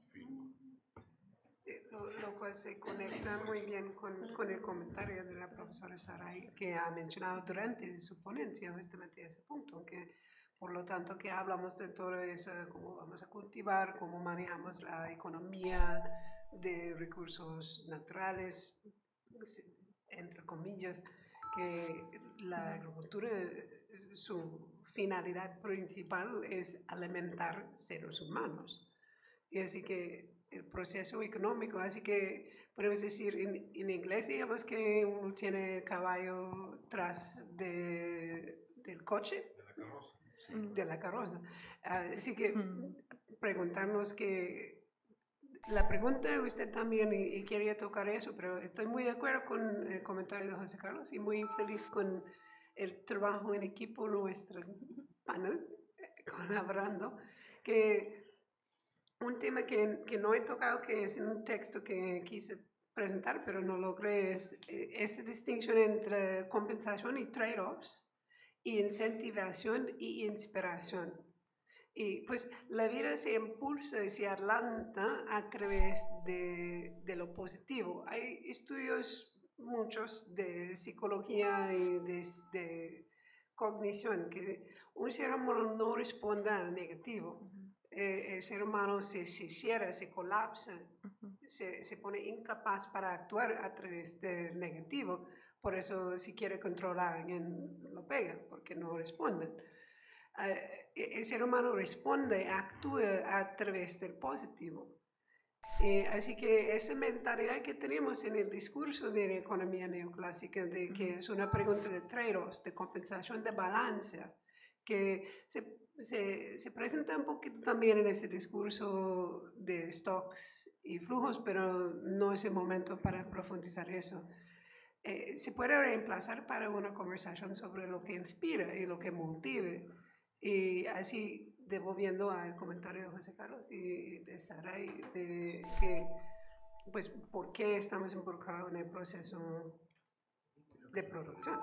Lo cual se conecta muy bien con el comentario de la profesora Saray, que ha mencionado durante su ponencia justamente ese punto, que por lo tanto que hablamos de todo eso, cómo vamos a cultivar, cómo manejamos la economía de recursos naturales, entre comillas, que la agricultura, su finalidad principal es alimentar seres humanos. Y así que el proceso económico, así que podemos decir en inglés, digamos que uno tiene el caballo tras del coche, de la carroza. Así que preguntarnos que la pregunta de usted también, y quería tocar eso, pero estoy muy de acuerdo con el comentario de José Carlos y muy feliz con el trabajo en equipo, nuestro panel, colaborando, que un tema que no he tocado, que es un texto que quise presentar, pero no logré, es esa distinción entre compensación y trade-offs, y incentivación y inspiración. Y pues la vida se impulsa y se adelanta a través de lo positivo. Hay estudios muchos de psicología y de cognición que un ser humano no responde al negativo. El ser humano se cierra, se colapsa, se pone incapaz para actuar a través del negativo. Por eso si quiere controlar a alguien lo pega, porque no responden. El ser humano responde, actúa a través del positivo. Así que esa mentalidad que tenemos en el discurso de la economía neoclásica, de que es una pregunta de trade-offs, de compensación, de balance, que se presenta un poquito también en ese discurso de stocks y flujos, pero no es el momento para profundizar eso. Se puede reemplazar para una conversación sobre lo que inspira y lo que motive. Y así, devolviendo al comentario de José Carlos y de Saray, de que, pues, ¿por qué estamos involucrados en el proceso de producción?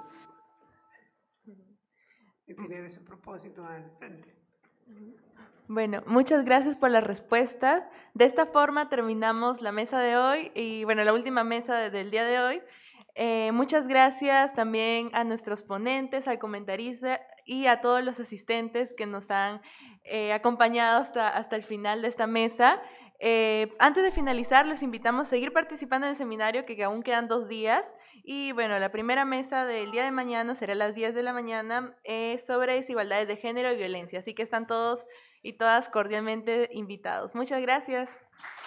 Y tener ese propósito al frente. Bueno, muchas gracias por las respuestas. De esta forma terminamos la mesa de hoy y, bueno, la última mesa del día de hoy. Muchas gracias también a nuestros ponentes, al comentarista y a todos los asistentes que nos han acompañado hasta el final de esta mesa. Antes de finalizar, les invitamos a seguir participando en el seminario, que aún quedan 2 días. Y bueno, la primera mesa del día de mañana será a las 10 de la mañana sobre desigualdades de género y violencia. Así que están todos y todas cordialmente invitados. Muchas gracias.